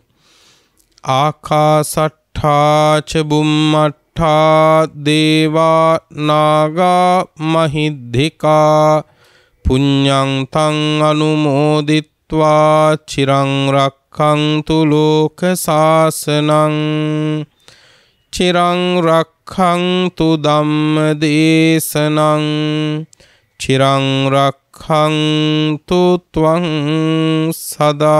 Speaker 1: ආකාසට්ඨා ච බුම්මට්ඨා දේවා නාග මහිද්దికා පුඤ්ඤං තං අනුමෝදිත්වා චිරං රක්ඛන්තු ලෝක සාසනං චිරං රක්ඛන්තු ධම්ම දේශනං චිරං රක්ඛන්තු ත්වං සදා.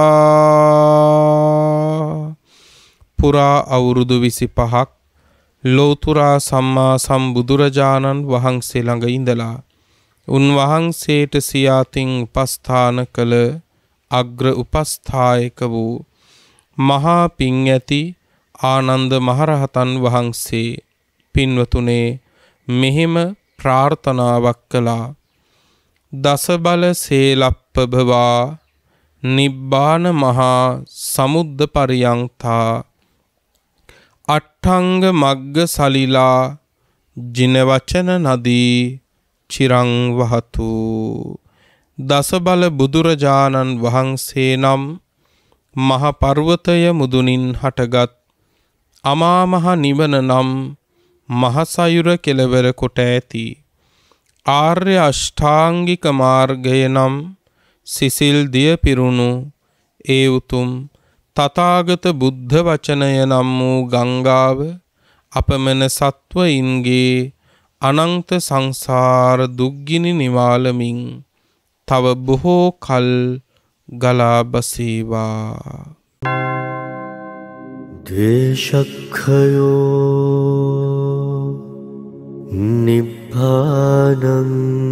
Speaker 1: පුරා අවුරුදු 25ක් ලෝතුරා සම්මා සම්බුදුරජාණන් වහන්සේ ළඟ ඉඳලා උන්වහන්සේට සියාතින් උපස්ථාන කළ අග්‍ර උපස්ථායක වූ මහා පිං ඇති ආනන්ද මහරහතන් වහන්සේ පින්වතුනේ මෙහෙම ප්‍රාර්ථනාවක් කළා. දස බල සේලප්පභවා නිබ්බාන මහා සමුද්ද පරියංතා අට්ඨංග මග්ග සලිලා ජින වචන නදී චිරං වහතු. දස බල බුදුරජාණන් වහන්සේ නම් මහ පර්වතය මුදුනින් හටගත් අමා මහ නිවන නම් මහසයුර කෙළවර කොට ඇති ආර්ය අෂ්ටාංගික මාර්ගය නම් සිසිල් දිය පිරුණු ඒ උතුම් තථාගත බුද්ධ වචනය නම් වූ ගංගාව අපමණ සත්වයින්ගේ අනන්ත සංසාර දුක්ගිනි නිවාලමින් තව බොහෝ කල් ගලා බසීවා.
Speaker 2: ද්වේෂක්ඛයෝ නිබ්බානං